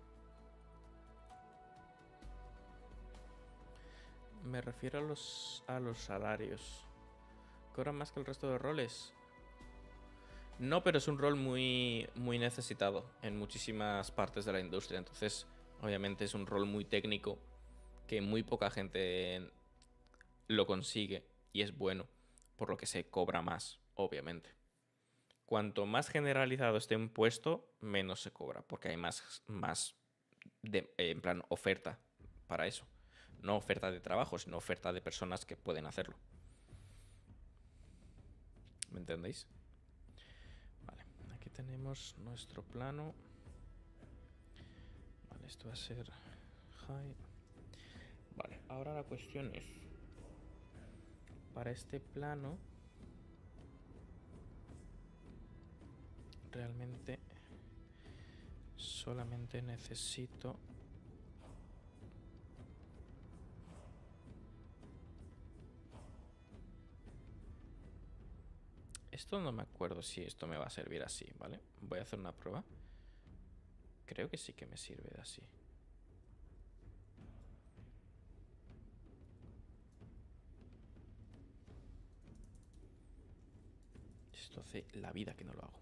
Me refiero a los, a los salarios. ¿Cobran más que el resto de roles? No, pero es un rol muy, muy necesitado en muchísimas partes de la industria. Entonces, obviamente es un rol muy técnico que muy poca gente lo consigue y es bueno, por lo que se cobra más, obviamente. Cuanto más generalizado esté un puesto, menos se cobra, porque hay más, más de, en plan oferta para eso. No oferta de trabajo, sino oferta de personas que pueden hacerlo. ¿Me entendéis? Vale, aquí tenemos nuestro plano. Vale, esto va a ser high. Vale, ahora la cuestión es, para este plano, realmente solamente necesito esto. No me acuerdo si esto me va a servir así, ¿vale? Voy a hacer una prueba. Creo que sí que me sirve de así. Esto hace la vida que no lo hago.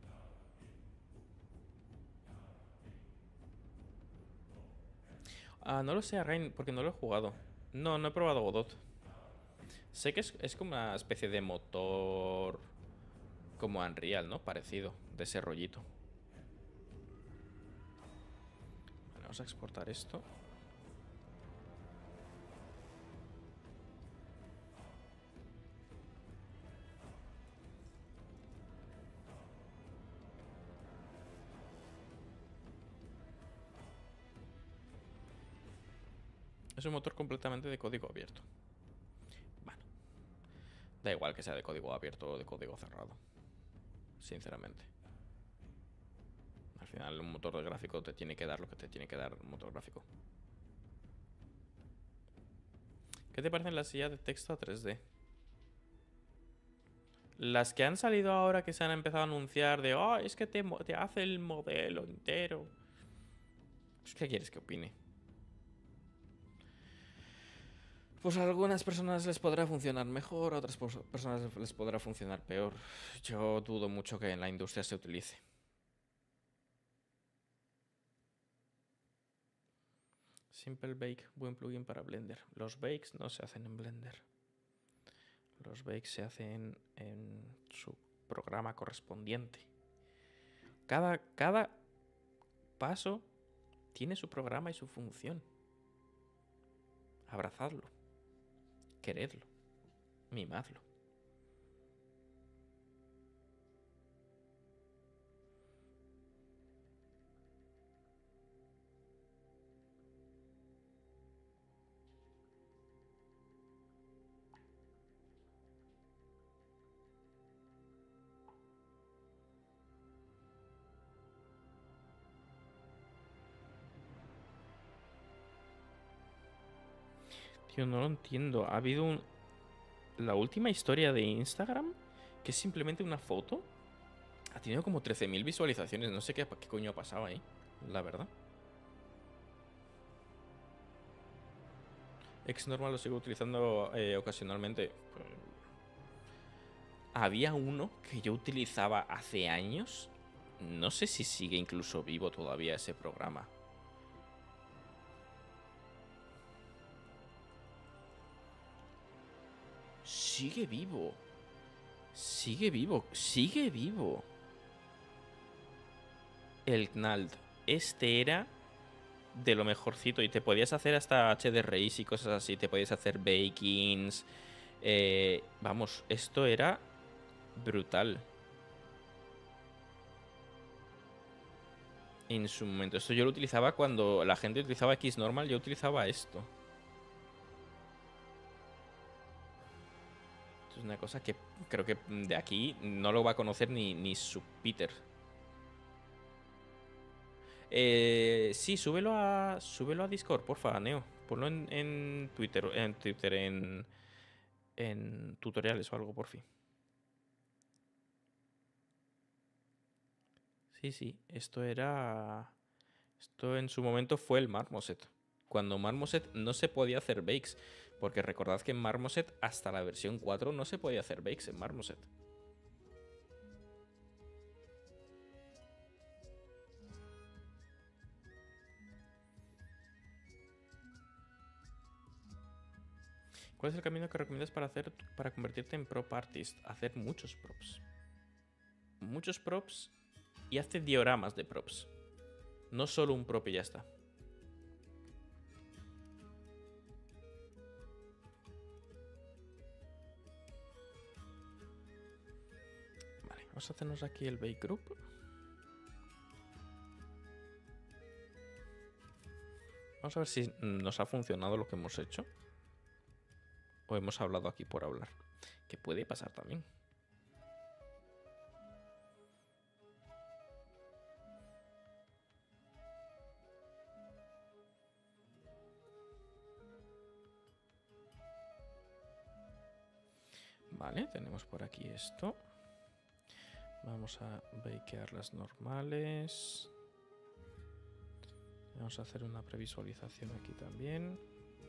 Ah, no lo sé, Rain, porque no lo he jugado. No, no he probado Godot. Sé que es, es como una especie de motor como Unreal, ¿no? Parecido, de ese rollito. Vale, vamos a exportar esto. Es un motor completamente de código abierto. Bueno, da igual que sea de código abierto o de código cerrado, sinceramente. Al final un motor de gráfico te tiene que dar lo que te tiene que dar un motor gráfico. ¿Qué te parecen las sillas de texto a tres D? Las que han salido ahora, que se han empezado a anunciar de, oh, es que te, te hace el modelo entero. ¿Qué quieres que opine? Pues a algunas personas les podrá funcionar mejor, a otras personas les podrá funcionar peor. Yo dudo mucho que en la industria se utilice. Simple Bake, buen plugin para Blender. Los bakes no se hacen en Blender. Los bakes se hacen en su programa correspondiente. Cada, cada paso tiene su programa y su función. Abrazadlo. Queredlo. Mimadlo. Tío, no lo entiendo. Ha habido un... La última historia de Instagram, que es simplemente una foto, ha tenido como trece mil visualizaciones. No sé qué, qué coño ha pasado ahí, la verdad. Xnormal lo sigo utilizando eh, ocasionalmente. Había uno que yo utilizaba hace años. No sé si sigue incluso vivo todavía ese programa. Sigue vivo. Sigue vivo. Sigue vivo. El Knald. Este era de lo mejorcito. Y te podías hacer hasta H D R Is y cosas así. Te podías hacer bakings. Eh, vamos, esto era brutal. En su momento. Esto yo lo utilizaba cuando la gente utilizaba Xnormal. Yo utilizaba esto. Esto es una cosa que creo que de aquí no lo va a conocer ni, ni su Peter. Eh, sí, súbelo a, súbelo a Discord, porfa, Neo. Ponlo en, en Twitter, en Twitter, en, en tutoriales o algo, por fin. Sí, sí, esto era... Esto en su momento fue el Marmoset. Cuando Marmoset no se podía hacer bakes. Porque recordad que en Marmoset hasta la versión cuatro no se podía hacer bakes en Marmoset. ¿Cuál es el camino que recomiendas para hacer para convertirte en prop artist? Hacer muchos props. Muchos props y hace dioramas de props. No solo un prop y ya está. Vale, vamos a hacernos aquí el bake group. Vamos a ver si nos ha funcionado lo que hemos hecho. O hemos hablado aquí por hablar. Que puede pasar también. Vale, tenemos por aquí esto. Vamos a bakear las normales. Vamos a hacer una previsualización aquí también.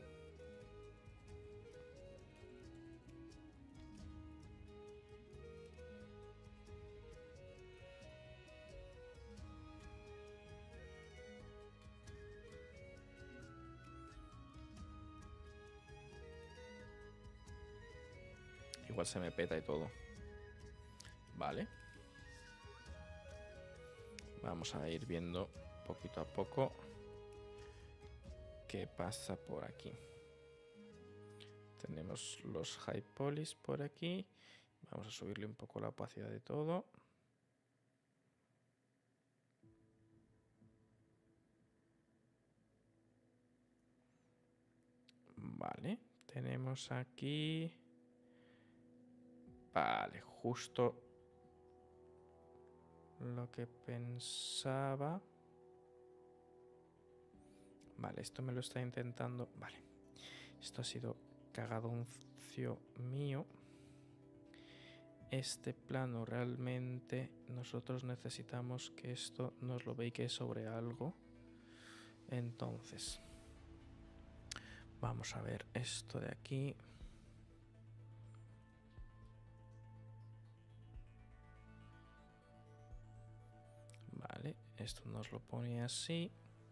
Igual se me peta y todo. Vale. Vamos a ir viendo poquito a poco qué pasa por aquí. Tenemos los high polys por aquí. Vamos a subirle un poco la opacidad de todo. Vale, tenemos aquí... Vale, justo lo que pensaba. Vale, esto me lo está intentando... Vale, esto ha sido cagadoncio mío. Este plano realmente nosotros necesitamos que esto nos lo bake sobre algo. Entonces, vamos a ver esto de aquí. Vale, esto nos lo pone así.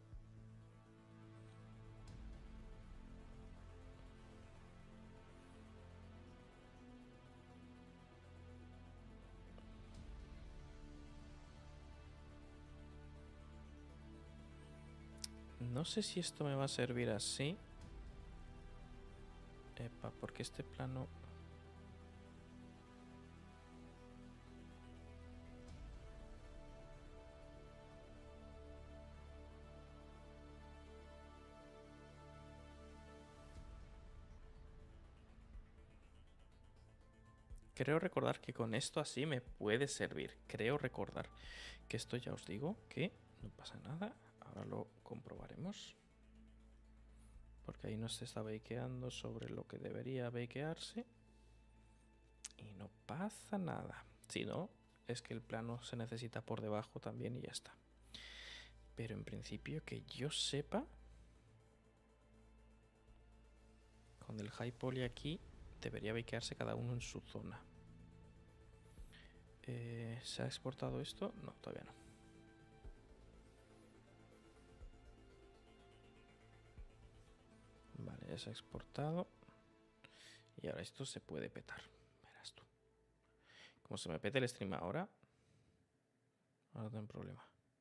No sé si esto me va a servir así. Epa, porque este plano... Creo recordar que con esto así me puede servir. Creo recordar que esto ya os digo que no pasa nada. Ahora lo comprobaremos. Porque que ahí no se está bakeando sobre lo que debería bakearse. Y no pasa nada. Si no, es que el plano se necesita por debajo también y ya está. Pero en principio, que yo sepa, con el high poly aquí debería bakearse cada uno en su zona. Eh, ¿Se ha exportado esto? No, todavía no. Vale, ya se ha exportado. Y ahora esto se puede petar. Verás tú. Como se me pete el stream ahora, ahora tengo un problema.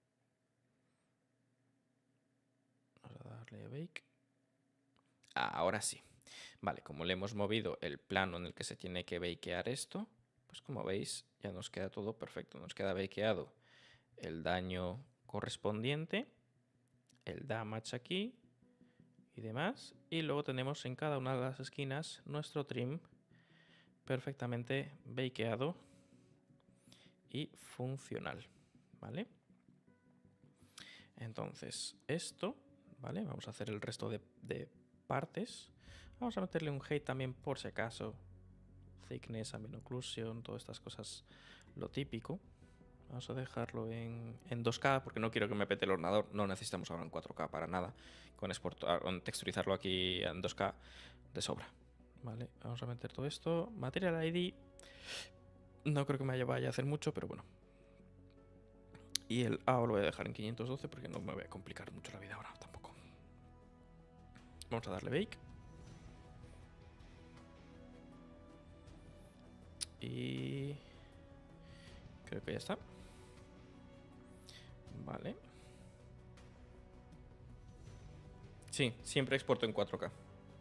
Vamos a darle a bake. Ah, ahora sí. Vale, como le hemos movido el plano en el que se tiene que bakear esto, pues como veis ya nos queda todo perfecto. Nos queda bakeado el daño correspondiente, el damage aquí y demás. Y luego tenemos en cada una de las esquinas nuestro trim perfectamente bakeado y funcional, ¿vale? Entonces esto, ¿vale? Vamos a hacer el resto de, de partes. Vamos a meterle un height también por si acaso. Thickness, ambient occlusion, todas estas cosas, lo típico. Vamos a dejarlo en, en dos K porque no quiero que me pete el ordenador. No necesitamos ahora en cuatro K para nada. Con, exportar, con texturizarlo aquí en dos K de sobra. Vale, vamos a meter todo esto. Material I D. No creo que me vaya a hacer mucho, pero bueno. Y el A O lo voy a dejar en quinientos doce porque no me voy a complicar mucho la vida ahora tampoco. Vamos a darle bake. Y creo que ya está. Vale. Sí, siempre exporto en cuatro K.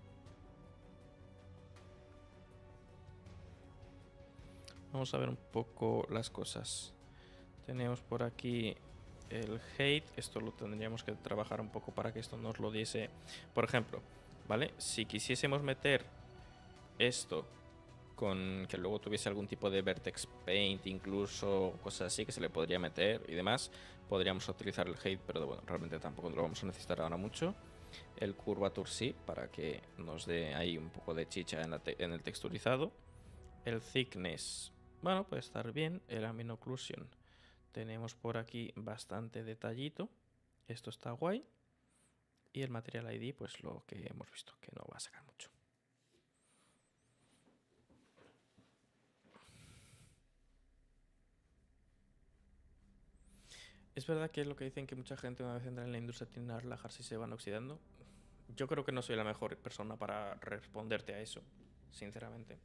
Vamos a ver un poco las cosas. Tenemos por aquí el height. Esto lo tendríamos que trabajar un poco para que esto nos lo diese. Por ejemplo, ¿vale? Si quisiésemos meter esto con que luego tuviese algún tipo de vertex paint, incluso cosas así que se le podría meter y demás, podríamos utilizar el height, pero bueno, realmente tampoco lo vamos a necesitar ahora mucho. El curvature sí, para que nos dé ahí un poco de chicha en, la en el texturizado. El thickness, bueno, puede estar bien. El ambient occlusion, tenemos por aquí bastante detallito. Esto está guay. Y el material I D, pues lo que hemos visto, que no va a sacar mucho. Es verdad que es lo que dicen, que mucha gente una vez entra en la industria tiende a relajarse y se van oxidando. Yo creo que no soy la mejor persona para responderte a eso, sinceramente.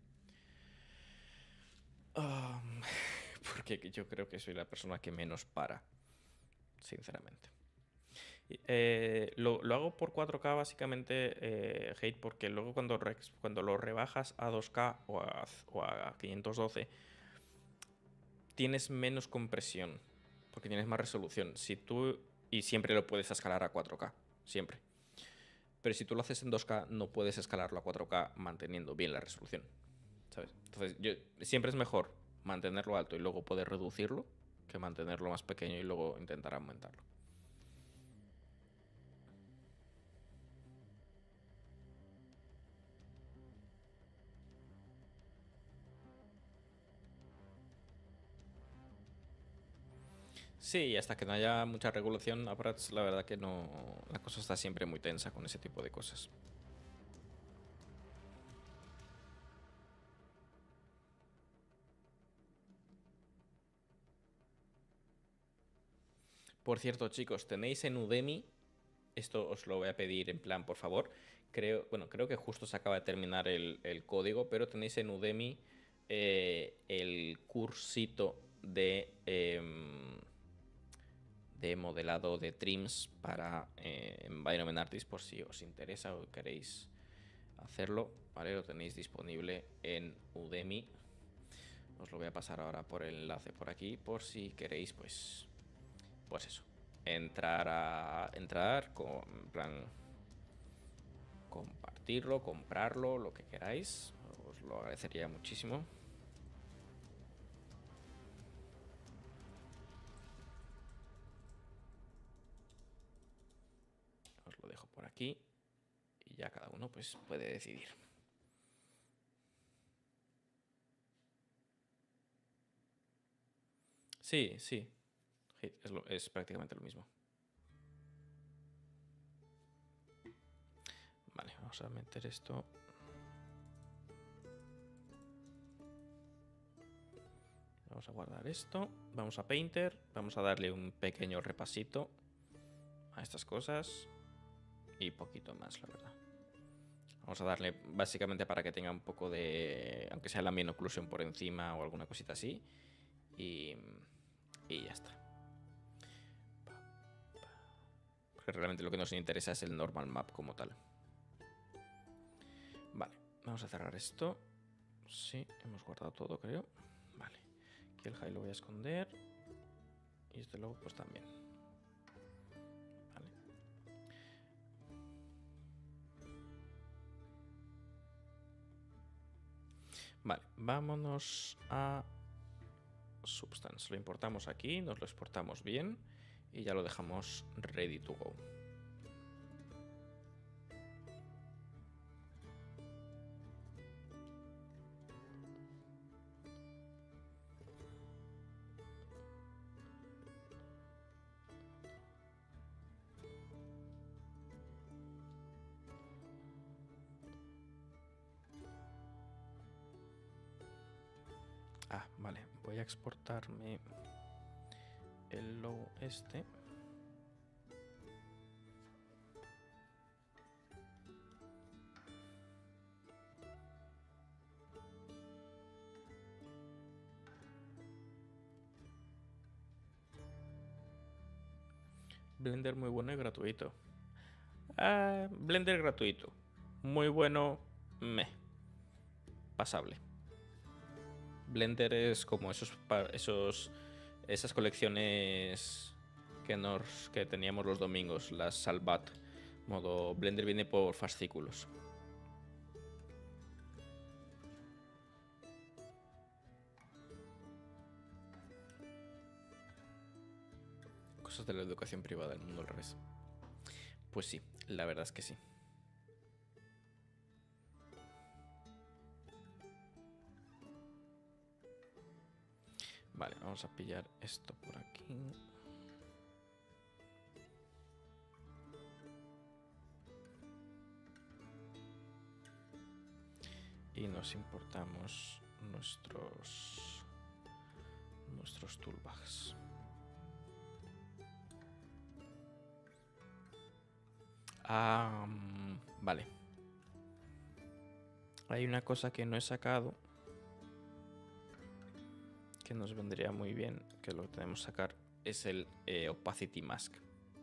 Um, porque yo creo que soy la persona que menos para, sinceramente. Eh, lo, lo hago por cuatro K básicamente, eh, hate, porque luego cuando, re, cuando lo rebajas a dos K o a, o a quinientos doce tienes menos compresión porque tienes más resolución. Si tú, y siempre lo puedes escalar a cuatro K, siempre. Pero si tú lo haces en dos K no puedes escalarlo a cuatro K manteniendo bien la resolución, ¿sabes? Entonces yo, siempre es mejor mantenerlo alto y luego poder reducirlo que mantenerlo más pequeño y luego intentar aumentarlo. Sí, hasta que no haya mucha regulación, la verdad que no, la cosa está siempre muy tensa con ese tipo de cosas. Por cierto, chicos, tenéis en Udemy, esto os lo voy a pedir en plan, por favor, creo, bueno, creo que justo se acaba de terminar el, el código, pero tenéis en Udemy eh, el cursito de... Eh, de modelado de trims para eh, Environment Artist, por si os interesa o queréis hacerlo, ¿vale? Lo tenéis disponible en Udemy. Os lo voy a pasar ahora por el enlace por aquí, por si queréis, pues, pues eso, entrar a entrar, con, en plan, compartirlo, comprarlo, lo que queráis. Os lo agradecería muchísimo. Os lo dejo por aquí y ya cada uno pues puede decidir. Sí, sí. Es, lo, es prácticamente lo mismo. Vale, vamos a meter esto. Vamos a guardar esto. Vamos a Painter. Vamos a darle un pequeño repasito a estas cosas. Y poquito más, la verdad. Vamos a darle básicamente para que tenga un poco de... aunque sea la ambient occlusion por encima o alguna cosita así. Y, y ya está. Porque realmente lo que nos interesa es el normal map como tal. Vale, vamos a cerrar esto. Sí, hemos guardado todo, creo. Vale, aquí el high lo voy a esconder. Y este luego pues también. Vale. Vale, vámonos a Substance. Lo importamos aquí, nos lo exportamos bien y ya lo dejamos ready to go. Ah, vale, voy a exportarme el low este. Blender muy bueno y gratuito. Ah, Blender gratuito. Muy bueno, me. Pasable. Blender es como esos, esos esas colecciones que nos que teníamos los domingos, las Salvat. Modo Blender viene por fascículos. Cosas de la educación privada del mundo al revés. Pues sí, la verdad es que sí. Vale, vamos a pillar esto por aquí. Y nos importamos nuestros nuestros toolbags. Ah, vale. Hay una cosa que no he sacado que nos vendría muy bien, que lo tenemos que sacar, es el eh, Opacity Mask.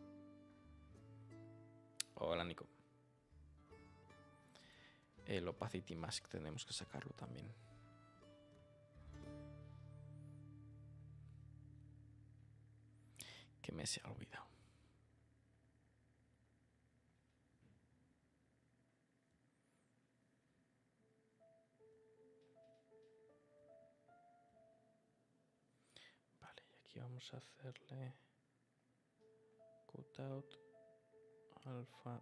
Hola, Nico. El Opacity Mask tenemos que sacarlo también. Que me se ha olvidado. Vale, y aquí vamos a hacerle cutout alfa.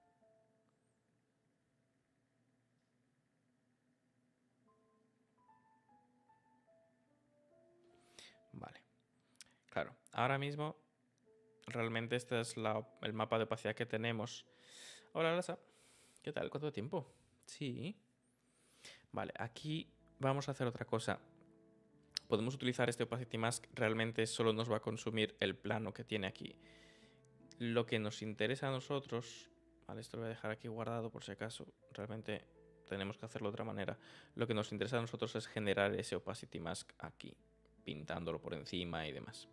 Vale. Claro, ahora mismo realmente este es la, el mapa de opacidad que tenemos. Hola, Lasa. ¿Qué tal? ¿Cuánto tiempo? Sí. Vale, aquí vamos a hacer otra cosa. Podemos utilizar este Opacity Mask, realmente solo nos va a consumir el plano que tiene aquí. Lo que nos interesa a nosotros, vale, esto lo voy a dejar aquí guardado por si acaso, realmente tenemos que hacerlo de otra manera. Lo que nos interesa a nosotros es generar ese Opacity Mask aquí, pintándolo por encima y demás.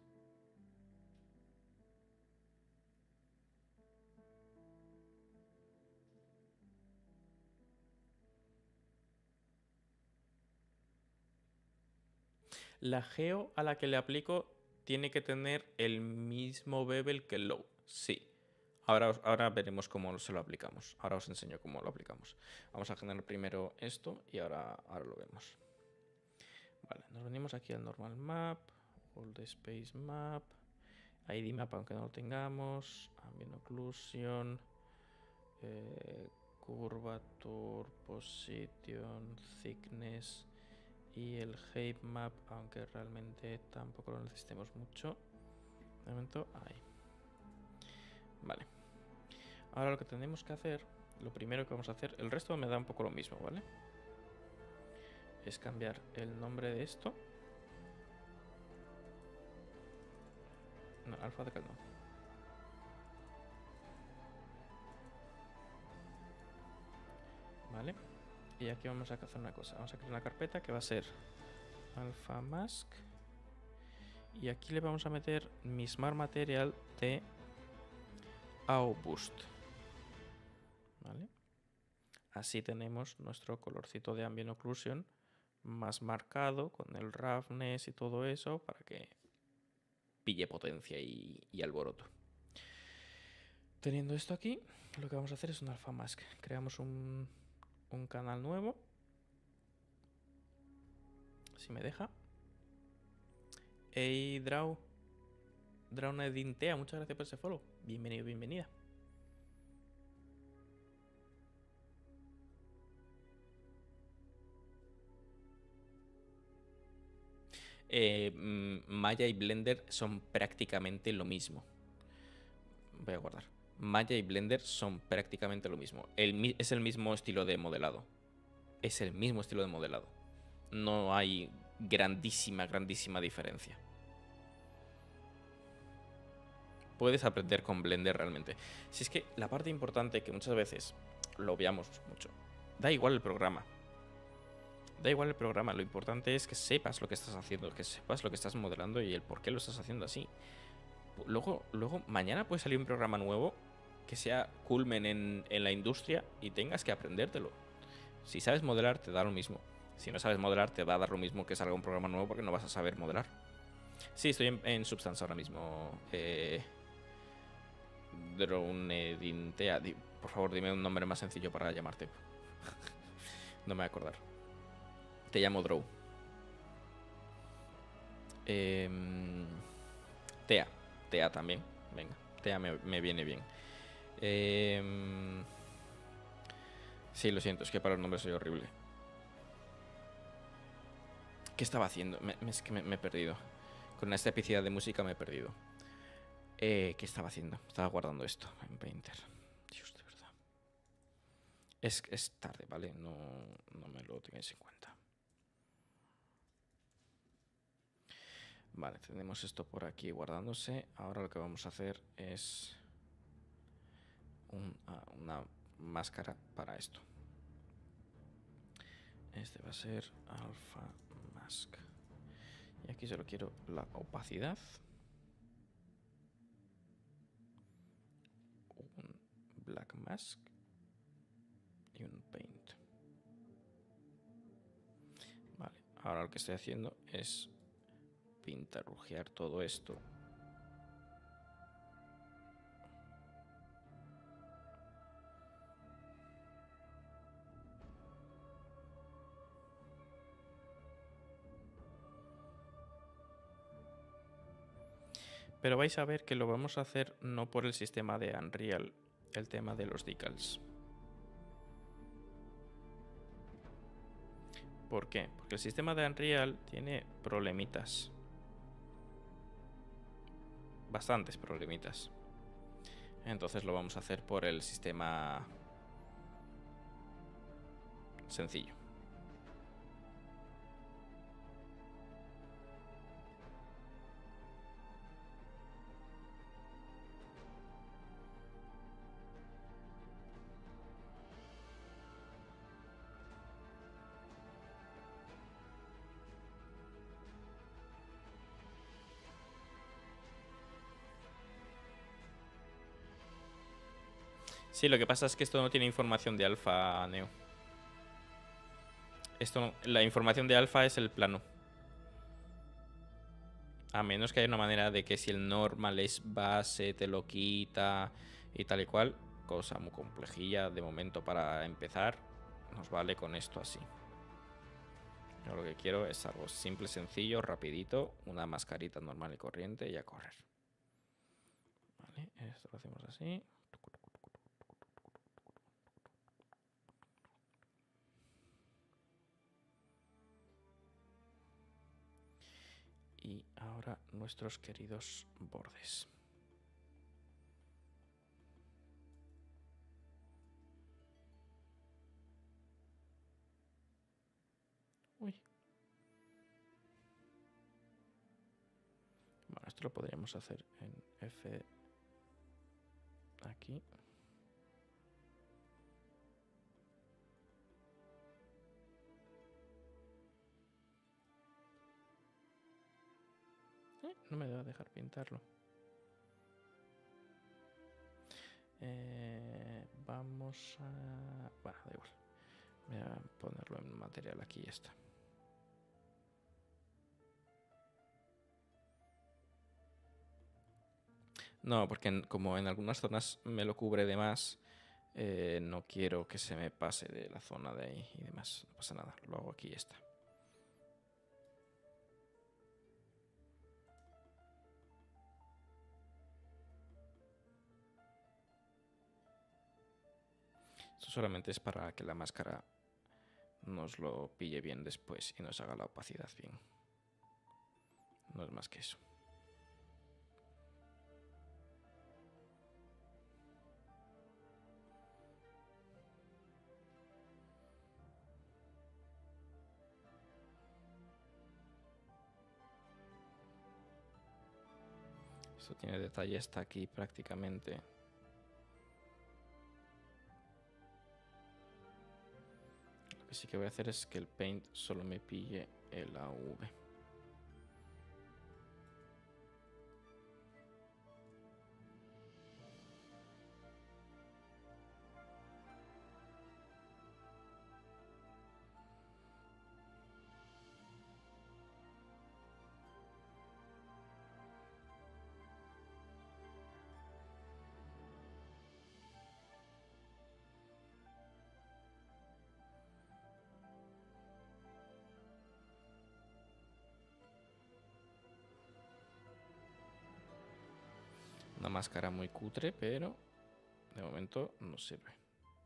La geo a la que le aplico tiene que tener el mismo bevel que el low. Sí. Ahora, ahora veremos cómo se lo aplicamos. Ahora os enseño cómo lo aplicamos. Vamos a generar primero esto y ahora, ahora lo vemos. Vale, nos venimos aquí al normal map, all the space map, I D map aunque no lo tengamos, ambient occlusion, eh, curvature, position, thickness y el height map, aunque realmente tampoco lo necesitemos mucho. De momento, ahí. Vale. Ahora lo que tenemos que hacer, lo primero que vamos a hacer, el resto me da un poco lo mismo, ¿vale? Es cambiar el nombre de esto. No, alfa de caldo. Vale. Y aquí vamos a hacer una cosa. Vamos a crear una carpeta que va a ser alpha mask. Y aquí le vamos a meter mi smart material de A O Boost. ¿Vale? Así tenemos nuestro colorcito de ambient occlusion más marcado con el roughness y todo eso para que pille potencia y, y alboroto. Teniendo esto aquí, lo que vamos a hacer es un alpha mask. Creamos un, un canal nuevo. Si me deja. Hey, Draw. Draw Edintea, muchas gracias por ese follow. Bienvenido, bienvenida. Eh, Maya y Blender son prácticamente lo mismo. Voy a guardar. Maya y Blender son prácticamente lo mismo. El, es el mismo estilo de modelado. Es el mismo estilo de modelado. No hay grandísima, grandísima diferencia. Puedes aprender con Blender realmente. Si es que la parte importante que muchas veces lo obviamos mucho. Da igual el programa. Da igual el programa. Lo importante es que sepas lo que estás haciendo, que sepas lo que estás modelando y el por qué lo estás haciendo así. Luego, luego mañana puede salir un programa nuevo que sea culmen en, en la industria y tengas que aprendértelo. Si sabes modelar, te da lo mismo. Si no sabes modelar, te va a dar lo mismo que salga un programa nuevo porque no vas a saber modelar. Sí, estoy en, en Substance ahora mismo. Eh, Dronedintea. Por favor, dime un nombre más sencillo para llamarte. No me voy a acordar. Te llamo Drow. Eh, Tea. Tea también. Venga, Tea me, me viene bien. Eh, sí, lo siento, es que para los nombres soy horrible. ¿Qué estaba haciendo? Me, me, es que me, me he perdido. Con esta epicidad de música me he perdido. Eh, ¿Qué estaba haciendo? Estaba guardando esto en Painter. Dios, de verdad. Es, es tarde, ¿vale? No, no me lo tengáis en cuenta. Vale, tenemos esto por aquí guardándose. Ahora lo que vamos a hacer es un, ah, una máscara para esto. Este va a ser Alpha Mask. Y aquí solo quiero la opacidad. Un Black Mask. Y un Paint. Vale, ahora lo que estoy haciendo es pintarrujear todo esto. Pero vais a ver que lo vamos a hacer no por el sistema de Unreal, el tema de los decals. ¿Por qué? Porque el sistema de Unreal tiene problemitas. Bastantes problemitas. Entonces lo vamos a hacer por el sistema sencillo. Sí, lo que pasa es que esto no tiene información de alfa, Neo. Esto no, la información de alfa es el plano. A menos que haya una manera de que si el normal es base, te lo quita y tal y cual. Cosa muy complejilla de momento para empezar. Nos vale con esto así. Yo lo que quiero es algo simple, sencillo, rapidito. Una mascarita normal y corriente y a correr. Vale, esto lo hacemos así. ahora nuestros queridos bordes. Uy. Bueno, esto lo podríamos hacer en F aquí. Eh, no me va a dejar pintarlo. Eh, vamos a... Bueno, da igual. Voy a ponerlo en material aquí y ya está. No, porque en, como en algunas zonas me lo cubre de más, eh, no quiero que se me pase de la zona de ahí y demás. No pasa nada, lo hago aquí y ya está. Esto solamente es para que la máscara nos lo pille bien después y nos haga la opacidad bien. No es más que eso. Esto tiene detalle hasta aquí prácticamente. Lo que sí que voy a hacer es que el paint solo me pille el A V. Una máscara muy cutre, pero de momento nos sirve.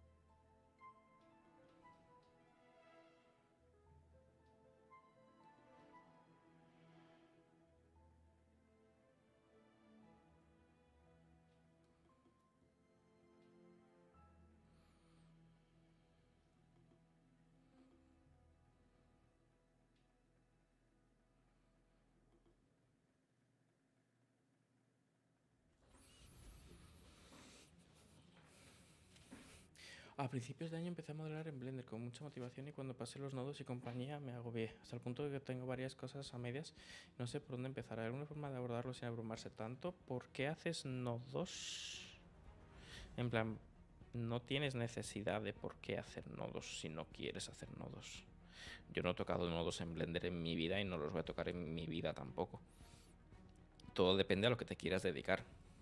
A principios de año empecé a modelar en Blender con mucha motivación y cuando pasé los nodos y compañía me agobié, hasta el punto de que tengo varias cosas a medias. No sé por dónde empezar. ¿Hay alguna forma de abordarlo sin abrumarse tanto? ¿Por qué haces nodos? En plan, no tienes necesidad de por qué hacer nodos si no quieres hacer nodos. Yo no he tocado nodos en Blender en mi vida y no los voy a tocar en mi vida tampoco. Todo depende a lo que te quieras dedicar.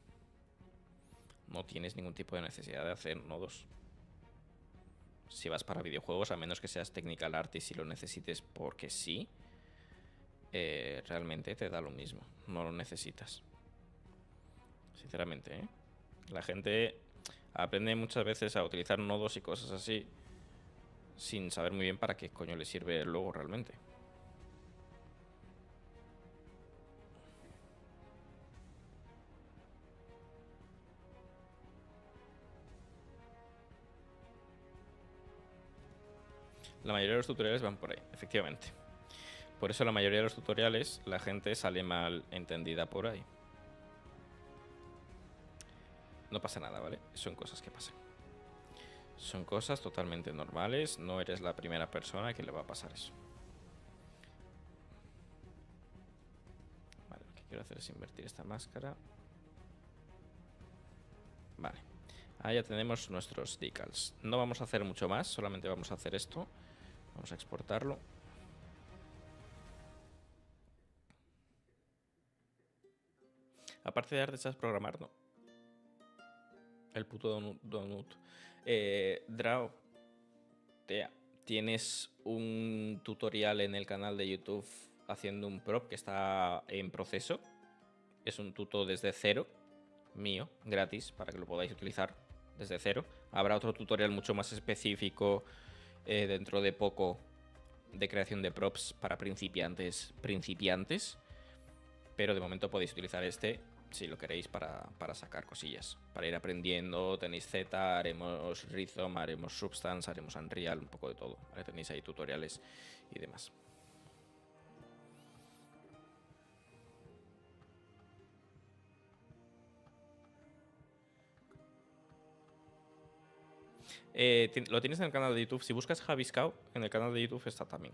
No tienes ningún tipo de necesidad de hacer nodos. Si vas para videojuegos, a menos que seas technical artist y lo necesites porque sí, eh, realmente te da lo mismo. No lo necesitas. Sinceramente, ¿eh? La gente aprende muchas veces a utilizar nodos y cosas así sin saber muy bien para qué coño le sirve luego realmente. La mayoría de los tutoriales van por ahí, efectivamente. Por eso la mayoría de los tutoriales la gente sale mal entendida por ahí. No pasa nada, ¿vale? Son cosas que pasan. Son cosas totalmente normales. No eres la primera persona que le va a pasar eso. Vale, lo que quiero hacer es invertir esta máscara. Vale. Ahí ya tenemos nuestros decals. No vamos a hacer mucho más, solamente vamos a hacer esto. Vamos a exportarlo. Aparte de arte, ¿sabes programar? No. El puto donut. donut. Eh, Drao, tea, tienes un tutorial en el canal de YouTube haciendo un prop que está en proceso. Es un tuto desde cero, mío, gratis, para que lo podáis utilizar desde cero. Habrá otro tutorial mucho más específico eh, dentro de poco de creación de props para principiantes, principiantes. pero de momento podéis utilizar este si lo queréis para, para sacar cosillas, para ir aprendiendo. Tenéis Z, haremos Rhythm, haremos Substance, haremos Unreal, un poco de todo, ¿vale? Tenéis ahí tutoriales y demás. Eh, lo tienes en el canal de YouTube. Si buscas Javiscow, en el canal de YouTube está también.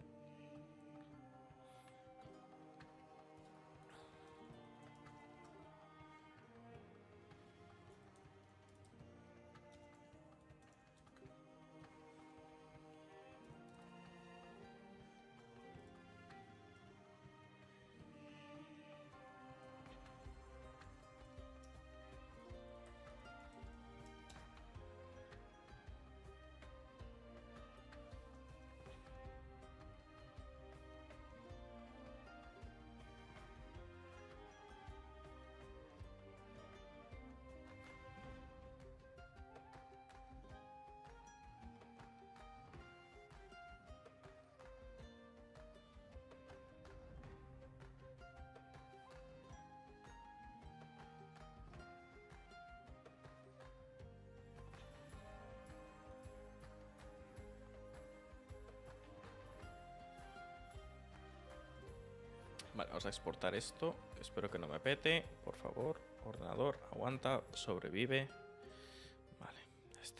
Vale, vamos a exportar esto. Espero que no me pete. Por favor, ordenador, aguanta, sobrevive. Vale, ya está.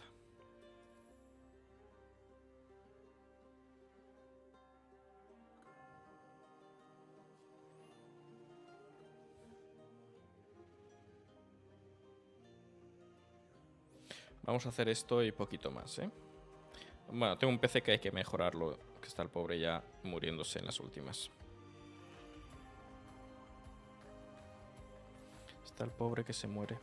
Vamos a hacer esto y poquito más, ¿eh? Bueno, tengo un P C que hay que mejorarlo, que está el pobre ya muriéndose en las últimas. Está el pobre que se muere.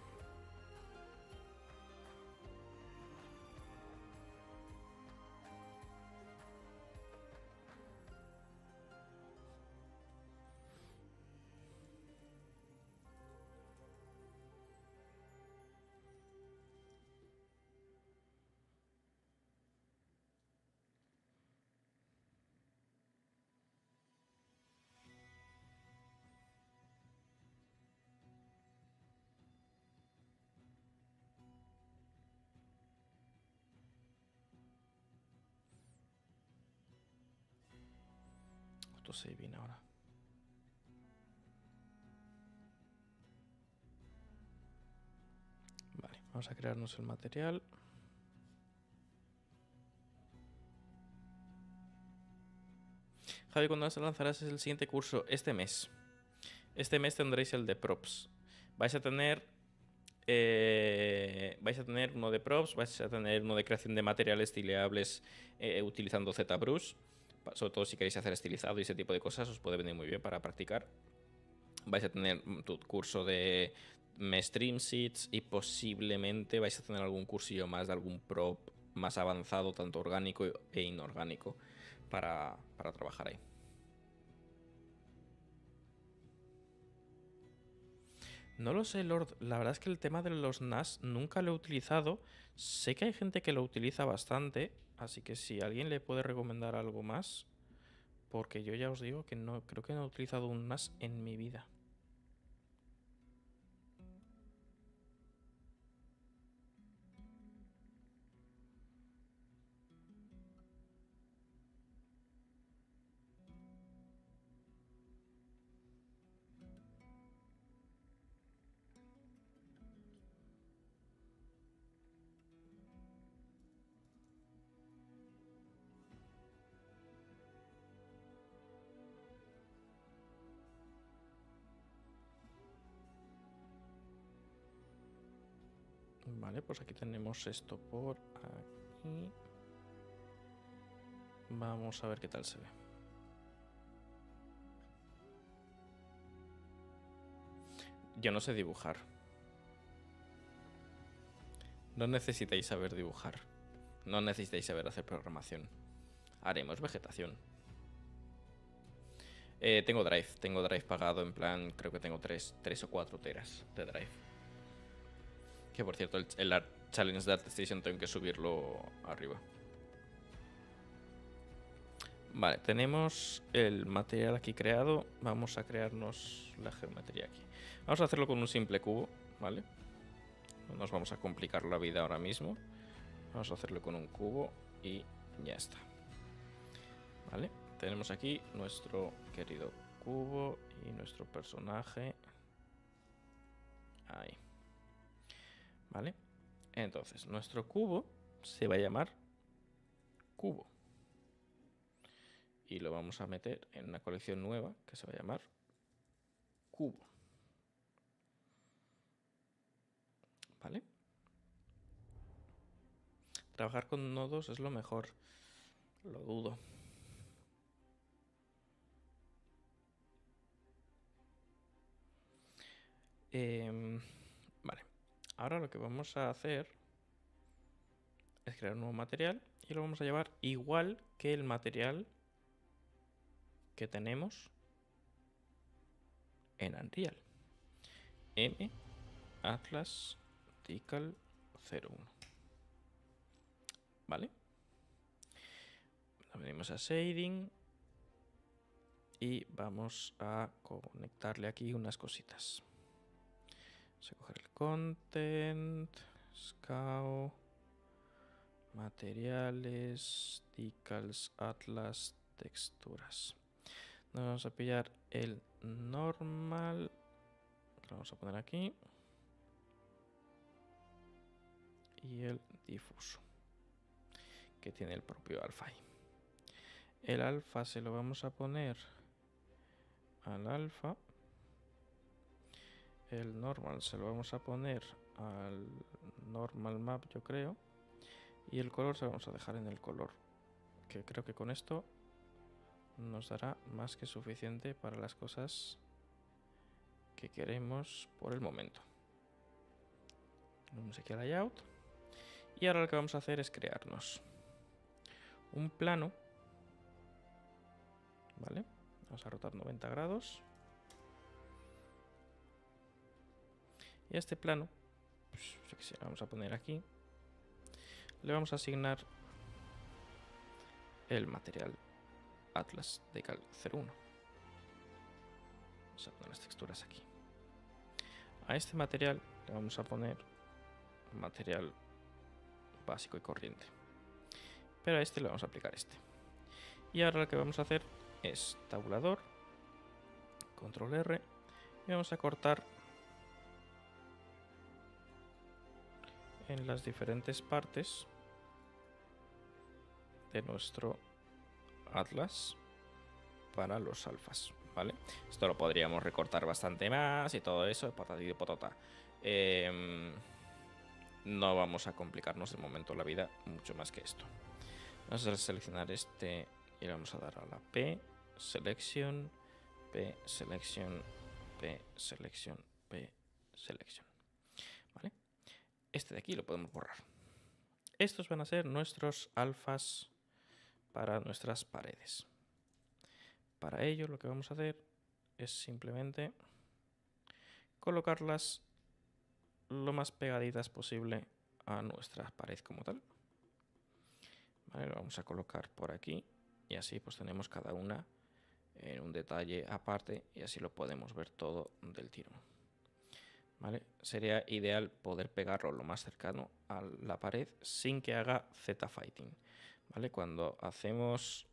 Autosaving ahora. Vale, vamos a crearnos el material. Javi, ¿cuándo lanzarás el siguiente curso? Este mes. Este mes tendréis el de props. Vais a tener eh, vais a tener uno de props, vais a tener uno de creación de materiales estileables eh, utilizando ZBrush. Sobre todo si queréis hacer estilizado y ese tipo de cosas, os puede venir muy bien para practicar. Vais a tener tu curso de Stream Sheets y posiblemente vais a tener algún cursillo más de algún prop más avanzado, tanto orgánico e inorgánico, para, para trabajar ahí. No lo sé, Lord. La verdad es que el tema de los N A S nunca lo he utilizado. Sé que hay gente que lo utiliza bastante, así que si alguien le puede recomendar algo más, porque yo ya os digo que no creo que no he utilizado un N A S en mi vida. Vale, pues aquí tenemos esto por aquí. Vamos a ver qué tal se ve. Yo no sé dibujar. No necesitáis saber dibujar. No necesitáis saber hacer programación. Haremos vegetación. Eh, tengo Drive. Tengo Drive pagado en plan, creo que tengo tres o cuatro teras de Drive. Que por cierto, el, el Art Challenge de ArtStation tengo que subirlo arriba. Vale, tenemos el material aquí creado. Vamos a crearnos la geometría aquí. Vamos a hacerlo con un simple cubo, ¿vale? No nos vamos a complicar la vida ahora mismo. Vamos a hacerlo con un cubo y ya está. Vale, tenemos aquí nuestro querido cubo y nuestro personaje. Ahí. Vale, entonces nuestro cubo se va a llamar cubo. Y lo vamos a meter en una colección nueva que se va a llamar cubo. ¿Vale? Trabajar con nodos es lo mejor. Lo dudo. Eh, vale. Ahora lo que vamos a hacer es crear un nuevo material y lo vamos a llevar igual que el material que tenemos en Unreal. M Atlas Tikal cero uno. ¿Vale? Venimos a Shading y vamos a conectarle aquí unas cositas. Vamos a coger el Content, Scout, Materiales, Tikals, Atlas, Texturas. Nos vamos a pillar el Normal, lo vamos a poner aquí, y el Difuso, que tiene el propio alfa ahí. El alfa se lo vamos a poner al alfa. El normal se lo vamos a poner al normal map, yo creo. Y el color se lo vamos a dejar en el color, que creo que con esto nos dará más que suficiente para las cosas que queremos por el momento. Vamos aquí a layout. Y ahora lo que vamos a hacer es crearnos un plano. ¿Vale? Vamos a rotar noventa grados. Y a este plano, pues, yo qué sé, lo vamos a poner aquí. Le vamos a asignar el material Atlas Tikal cero uno. Vamos a poner las texturas aquí. A este material le vamos a poner material básico y corriente. Pero a este le vamos a aplicar este. Y ahora lo que vamos a hacer es tabulador, control R, y vamos a cortar en las diferentes partes de nuestro atlas para los alfas, ¿vale? Esto lo podríamos recortar bastante más y todo eso, patata y patata. Eh, no vamos a complicarnos de momento la vida mucho más que esto. Vamos a seleccionar este y le vamos a dar a la P, Selection, P, Selection, P, Selection, P, Selection. ¿Vale? Este de aquí lo podemos borrar. Estos van a ser nuestros alfas para nuestras paredes. Para ello lo que vamos a hacer es simplemente colocarlas lo más pegaditas posible a nuestra pared como tal. Vale, lo vamos a colocar por aquí y así pues tenemos cada una en un detalle aparte y así lo podemos ver todo del tirón. ¿Vale? Sería ideal poder pegarlo lo más cercano a la pared sin que haga Z-fighting. ¿Vale? Cuando hacemos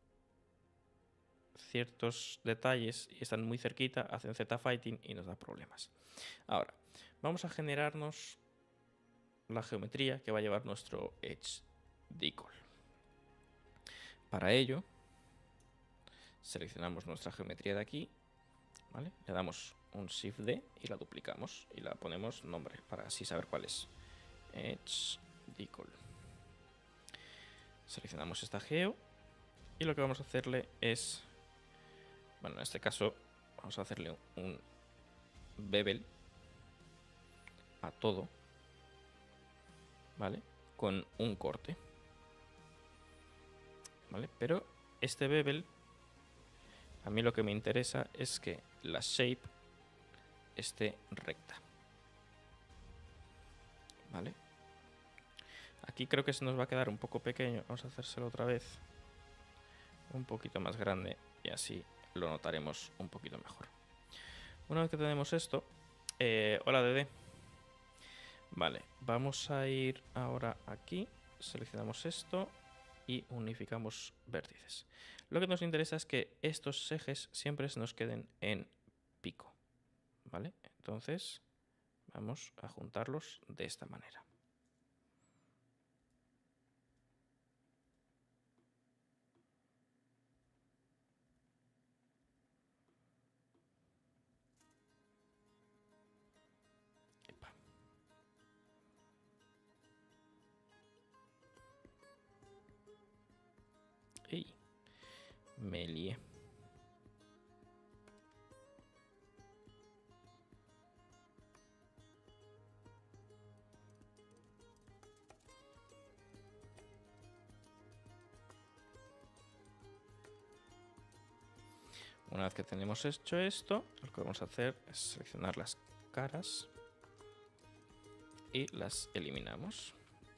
ciertos detalles y están muy cerquita, hacen Z-fighting y nos da problemas. Ahora, vamos a generarnos la geometría que va a llevar nuestro Edge Decal. Para ello, seleccionamos nuestra geometría de aquí, ¿vale? Le damos un Shift D y la duplicamos y la ponemos nombre para así saber cuál es. Edge Decal. Seleccionamos esta geo y lo que vamos a hacerle es, bueno, en este caso vamos a hacerle un bevel a todo, ¿vale? Con un corte, ¿vale? Pero este bevel, a mí lo que me interesa es que la shape esté recta, ¿vale? Aquí creo que se nos va a quedar un poco pequeño. Vamos a hacérselo otra vez un poquito más grande y así lo notaremos un poquito mejor. Una vez que tenemos esto, eh, hola Dede. Vale, vamos a ir ahora aquí, seleccionamos esto y unificamos vértices. Lo que nos interesa es que estos ejes siempre se nos queden en pico, ¿vale? Entonces vamos a juntarlos de esta manera. Epa. ¡Ey! Me lié. Una vez que tenemos hecho esto, lo que vamos a hacer es seleccionar las caras y las eliminamos.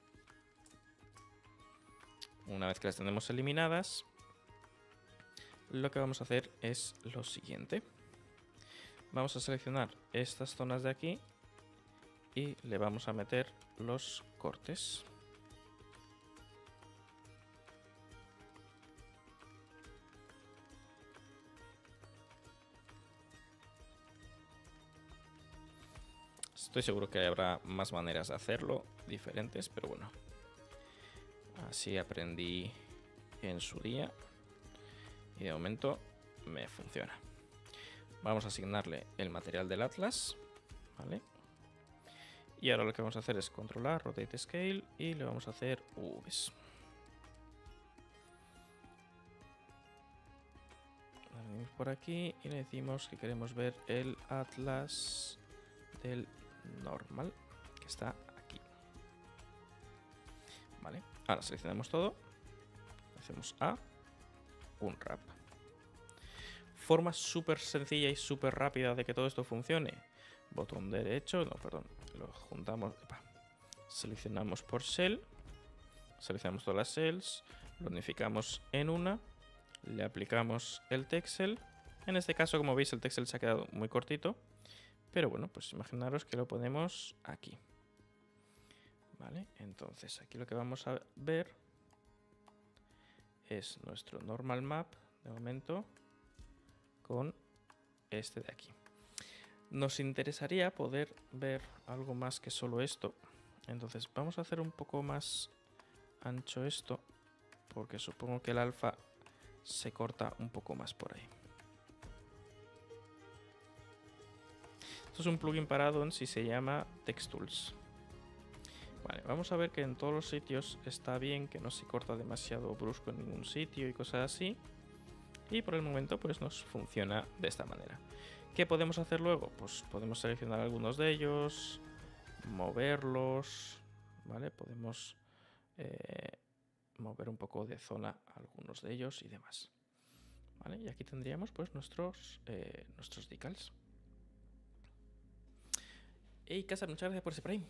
Una vez que las tenemos eliminadas, lo que vamos a hacer es lo siguiente. Vamos a seleccionar estas zonas de aquí y le vamos a meter los cortes. Estoy seguro que habrá más maneras de hacerlo, diferentes, pero bueno. Así aprendí en su día y de momento me funciona. Vamos a asignarle el material del atlas, ¿vale? Y ahora lo que vamos a hacer es controlar, rotate scale y le vamos a hacer Vs. Venimos por aquí y le decimos que queremos ver el atlas del normal, que está aquí. Vale, ahora seleccionamos todo, hacemos A, un wrap. Forma súper sencilla y súper rápida de que todo esto funcione. Botón derecho, no, perdón, lo juntamos, epa. Seleccionamos por cell, seleccionamos todas las cells, lo unificamos en una, le aplicamos el texel. En este caso, como veis, el texel se ha quedado muy cortito, pero bueno, pues imaginaros que lo ponemos aquí. Vale, entonces aquí lo que vamos a ver es nuestro normal map de momento con este de aquí. Nos interesaría poder ver algo más que solo esto. Entonces vamos a hacer un poco más ancho esto, porque supongo que el alfa se corta un poco más por ahí. Esto es un plugin para add-ons y se llama TextTools. Vale, vamos a ver que en todos los sitios está bien, que no se corta demasiado brusco en ningún sitio y cosas así. Y por el momento pues nos funciona de esta manera. ¿Qué podemos hacer luego? Pues podemos seleccionar algunos de ellos, moverlos, ¿vale? Podemos eh, mover un poco de zona algunos de ellos y demás. ¿Vale? Y aquí tendríamos pues nuestros, eh, nuestros decals. Hey, Casa, muchas gracias por ese Prime.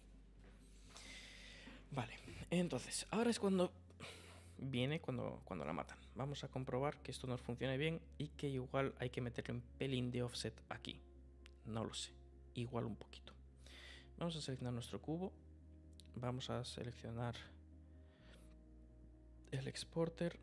Vale, entonces, ahora es cuando viene cuando, cuando la matan. Vamos a comprobar que esto nos funcione bien y que igual hay que meterle un pelín de offset aquí. No lo sé, igual un poquito. Vamos a seleccionar nuestro cubo. Vamos a seleccionar el exporter.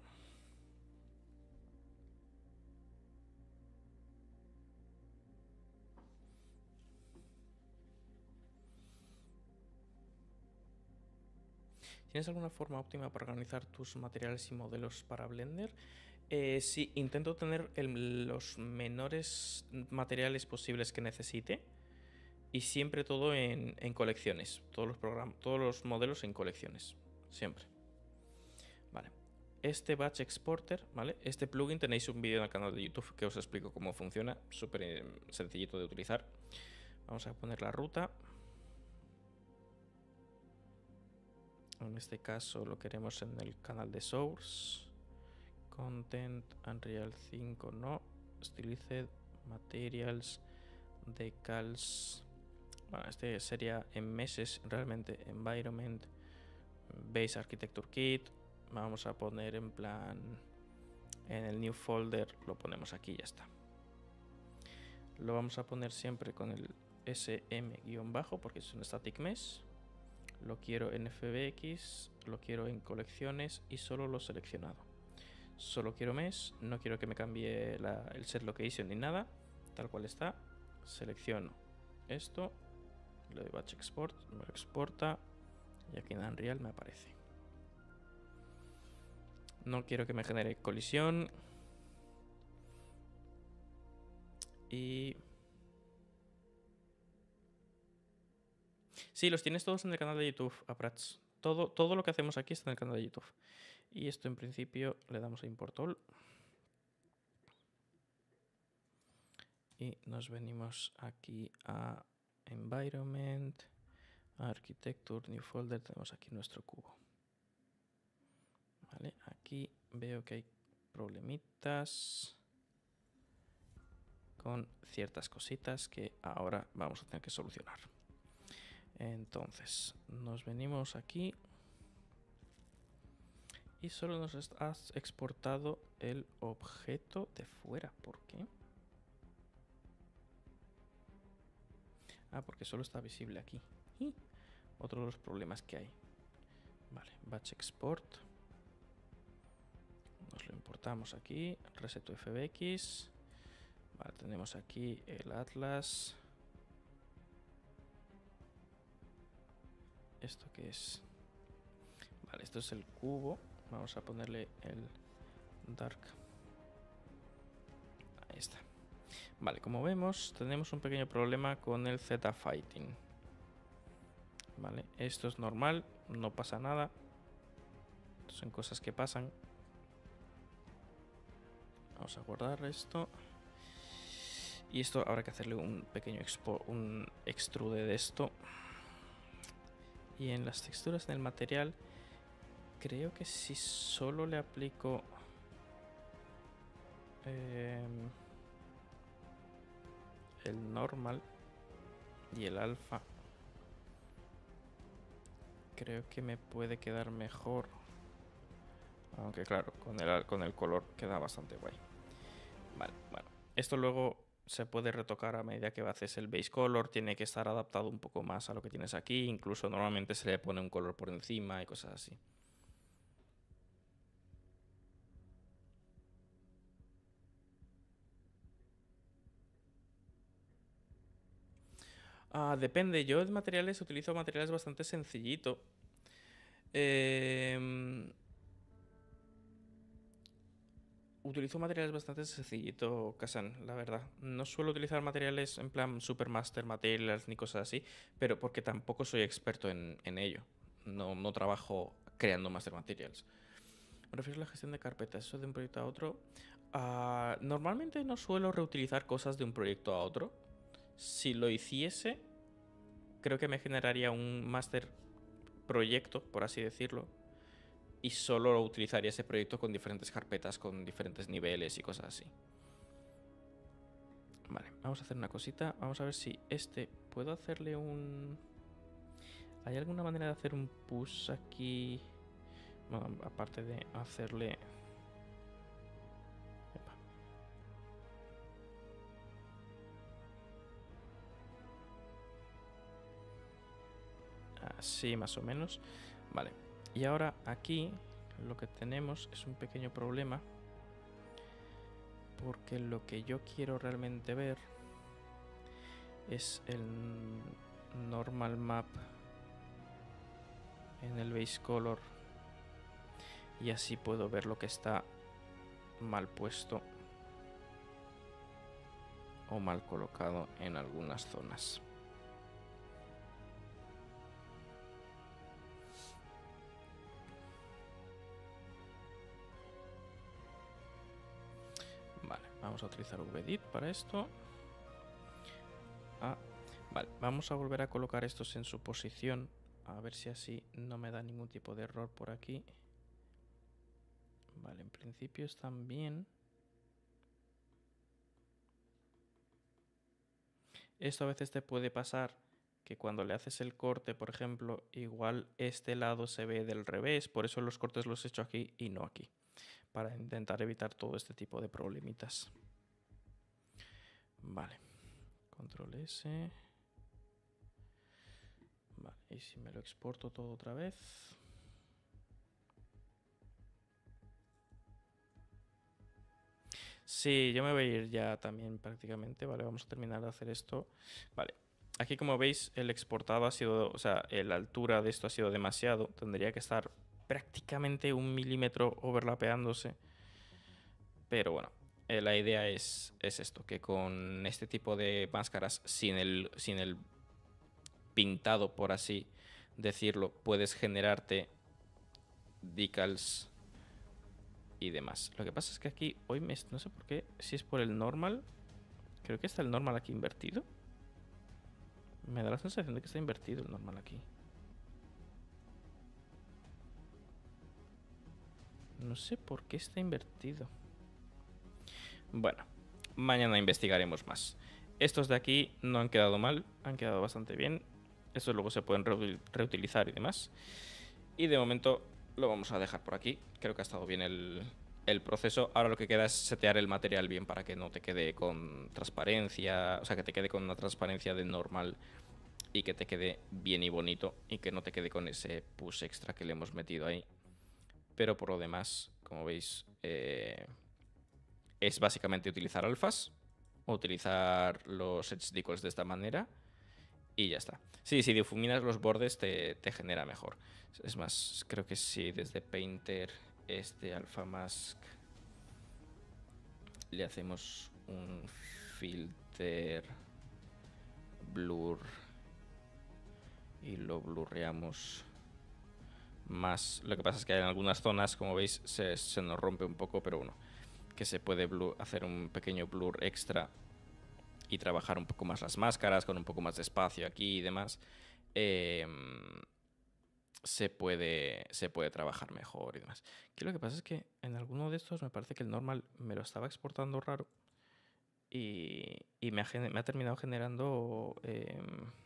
¿Tienes alguna forma óptima para organizar tus materiales y modelos para Blender? Eh, sí, intento tener el, los menores materiales posibles que necesite y siempre todo en, en colecciones. Todos los programas, todos los modelos en colecciones, siempre. Vale. Este Batch Exporter, ¿vale? Este plugin tenéis un vídeo en el canal de YouTube que os explico cómo funciona, súper sencillito de utilizar. Vamos a poner la ruta. En este caso lo queremos en el canal de Source. Content, Unreal cinco no. Stylized, Materials, Decals. Bueno, este sería en meses realmente. Environment, Base Architecture Kit. Vamos a poner en plan En el new folder lo ponemos aquí y ya está. Lo vamos a poner siempre con el sm-bajo porque es un static mesh. Lo quiero en F B X, lo quiero en colecciones y solo lo seleccionado. Solo quiero mesh, no quiero que me cambie la, el set location ni nada, tal cual está. Selecciono esto, le doy batch export, me lo exporta y aquí en Unreal me aparece. No quiero que me genere colisión. Y... sí, los tienes todos en el canal de YouTube, Aprats. Todo, todo lo que hacemos aquí está en el canal de YouTube. Y esto en principio le damos a Import All. Y nos venimos aquí a Environment, Architecture, New Folder. Tenemos aquí nuestro cubo. Vale, aquí veo que hay problemitas con ciertas cositas que ahora vamos a tener que solucionar. Entonces, nos venimos aquí y solo nos has exportado el objeto de fuera. ¿Por qué? Ah, porque solo está visible aquí. Y otro de los problemas que hay. Vale, batch export. Nos lo importamos aquí. Reset to F B X. Vale, tenemos aquí el atlas. ¿Esto qué es? Vale, esto es el cubo. Vamos a ponerle el dark. Ahí está. Vale, como vemos, tenemos un pequeño problema con el Z Fighting. Vale, esto es normal, no pasa nada. Son cosas que pasan. Vamos a guardar esto. Y esto habrá que hacerle un pequeño expo, un extrude de esto. Y en las texturas del material, creo que si solo le aplico eh, el normal y el alfa, creo que me puede quedar mejor. Aunque claro, con el, con el color queda bastante guay. Vale, bueno. Esto luego se puede retocar a medida que haces el base color. Tiene que estar adaptado un poco más a lo que tienes aquí. Incluso normalmente se le pone un color por encima y cosas así. Ah, depende. Yo de materiales utilizo materiales bastante sencillito. Eh... Utilizo materiales bastante sencillito, Kazan, la verdad. No suelo utilizar materiales en plan Supermaster Materials ni cosas así, pero porque tampoco soy experto en, en ello. No, no trabajo creando Master Materials. Me refiero a la gestión de carpetas, eso de un proyecto a otro. Uh, normalmente no suelo reutilizar cosas de un proyecto a otro. Si lo hiciese, creo que me generaría un Master Proyecto, por así decirlo. Y solo utilizaría ese proyecto con diferentes carpetas, con diferentes niveles y cosas así. Vale, vamos a hacer una cosita. Vamos a ver si este... ¿Puedo hacerle un...? ¿Hay alguna manera de hacer un push aquí? Bueno, aparte de hacerle... Epa. Así más o menos. Vale. Y ahora aquí lo que tenemos es un pequeño problema, porque lo que yo quiero realmente ver es el normal map en el base color, y así puedo ver lo que está mal puesto o mal colocado en algunas zonas. Vamos a utilizar Vdit para esto. Ah, vale, vamos a volver a colocar estos en su posición. A ver si así no me da ningún tipo de error por aquí. Vale, en principio están bien. Esto a veces te puede pasar que cuando le haces el corte, por ejemplo, igual este lado se ve del revés. Por eso los cortes los he hecho aquí y no aquí. para intentar evitar todo este tipo de problemitas. Vale, control S. Vale, y si me lo exporto todo otra vez. Sí, yo me voy a ir ya también prácticamente. Vale, vamos a terminar de hacer esto. Vale, aquí como veis el exportado ha sido, o sea, la altura de esto ha sido demasiado. Tendría que estar prácticamente un milímetro overlapeándose. Pero bueno, eh, la idea es, es esto, que con este tipo de máscaras sin el, sin el pintado, por así decirlo, puedes generarte decals y demás. Lo que pasa es que aquí hoy me, no sé por qué, si es por el normal, creo que está el normal aquí invertido. Me da la sensación de que está invertido el normal aquí. No sé por qué está invertido. Bueno, mañana investigaremos más. Estos de aquí no han quedado mal, han quedado bastante bien. Estos luego se pueden reutilizar y demás. Y de momento lo vamos a dejar por aquí. Creo que ha estado bien el, el proceso. Ahora lo que queda es setear el material bien para que no te quede con transparencia. O sea, que te quede con una transparencia de normal y que te quede bien y bonito. Y que no te quede con ese push extra que le hemos metido ahí. Pero por lo demás, como veis, eh, es básicamente utilizar alfas. O utilizar los edge decals de esta manera. Y ya está. Sí, si difuminas los bordes te, te genera mejor. Es más, creo que sí, desde Painter, este Alpha Mask, le hacemos un filter blur y lo blurreamos más. Lo que pasa es que en algunas zonas, como veis, se, se nos rompe un poco, pero bueno, que se puede blur, hacer un pequeño blur extra y trabajar un poco más las máscaras, con un poco más de espacio aquí y demás. Eh, se puede, se puede trabajar mejor y demás. Aquí lo que pasa es que en alguno de estos me parece que el normal me lo estaba exportando raro y, y me, ha, me ha terminado generando eh,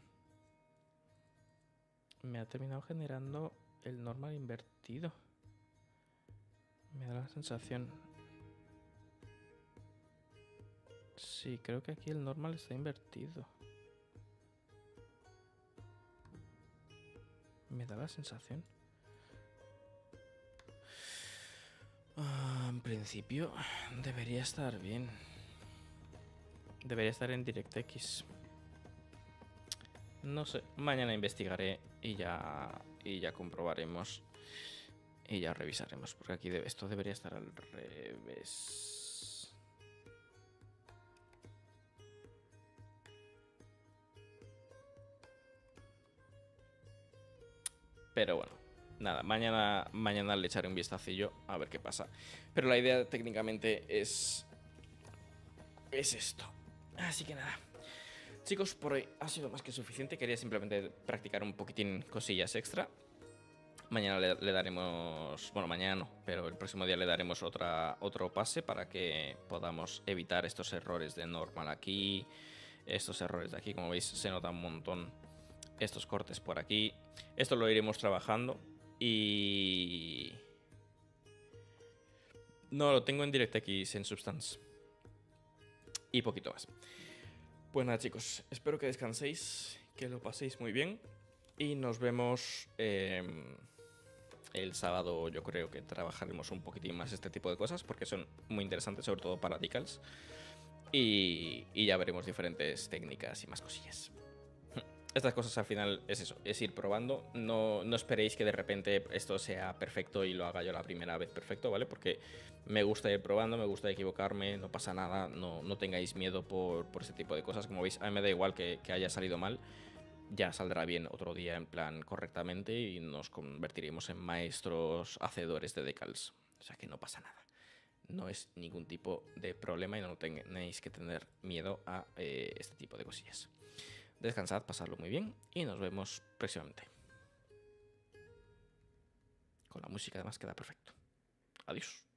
me ha terminado generando el normal invertido. Me da la sensación. Sí, creo que aquí el normal está invertido. Me da la sensación. Ah, en principio debería estar bien. Debería estar en DirectX. No sé, mañana investigaré y ya, y ya comprobaremos. Y ya revisaremos, porque aquí debe, esto debería estar al revés. Pero bueno, nada, mañana, mañana le echaré un vistacillo a ver qué pasa. Pero la idea técnicamente es, es esto. Así que nada. Chicos, por hoy ha sido más que suficiente. Quería simplemente practicar un poquitín cosillas extra. Mañana le, le daremos... Bueno, mañana no, pero el próximo día le daremos otra, otro pase para que podamos evitar estos errores de normal aquí. Estos errores de aquí, como veis, se nota un montón. Estos cortes por aquí. Esto lo iremos trabajando. Y... No, lo tengo en DirectX, en Substance. Y poquito más. Pues nada, chicos, espero que descanséis, que lo paséis muy bien. Y nos vemos eh, el sábado. Yo creo que trabajaremos un poquitín más este tipo de cosas, porque son muy interesantes, sobre todo para decals. Y, y ya veremos diferentes técnicas y más cosillas. Estas cosas al final es eso, es ir probando. No, no esperéis que de repente esto sea perfecto y lo haga yo la primera vez perfecto, ¿vale? Porque me gusta ir probando, me gusta equivocarme, no pasa nada, no, no tengáis miedo por, por ese tipo de cosas. Como veis, a mí me da igual que, que haya salido mal, ya saldrá bien otro día en plan correctamente y nos convertiremos en maestros hacedores de decals. O sea que no pasa nada. No es ningún tipo de problema y no tenéis que tener miedo a eh, este tipo de cosillas. Descansad, pasadlo muy bien y nos vemos próximamente. Con la música además queda perfecto. Adiós.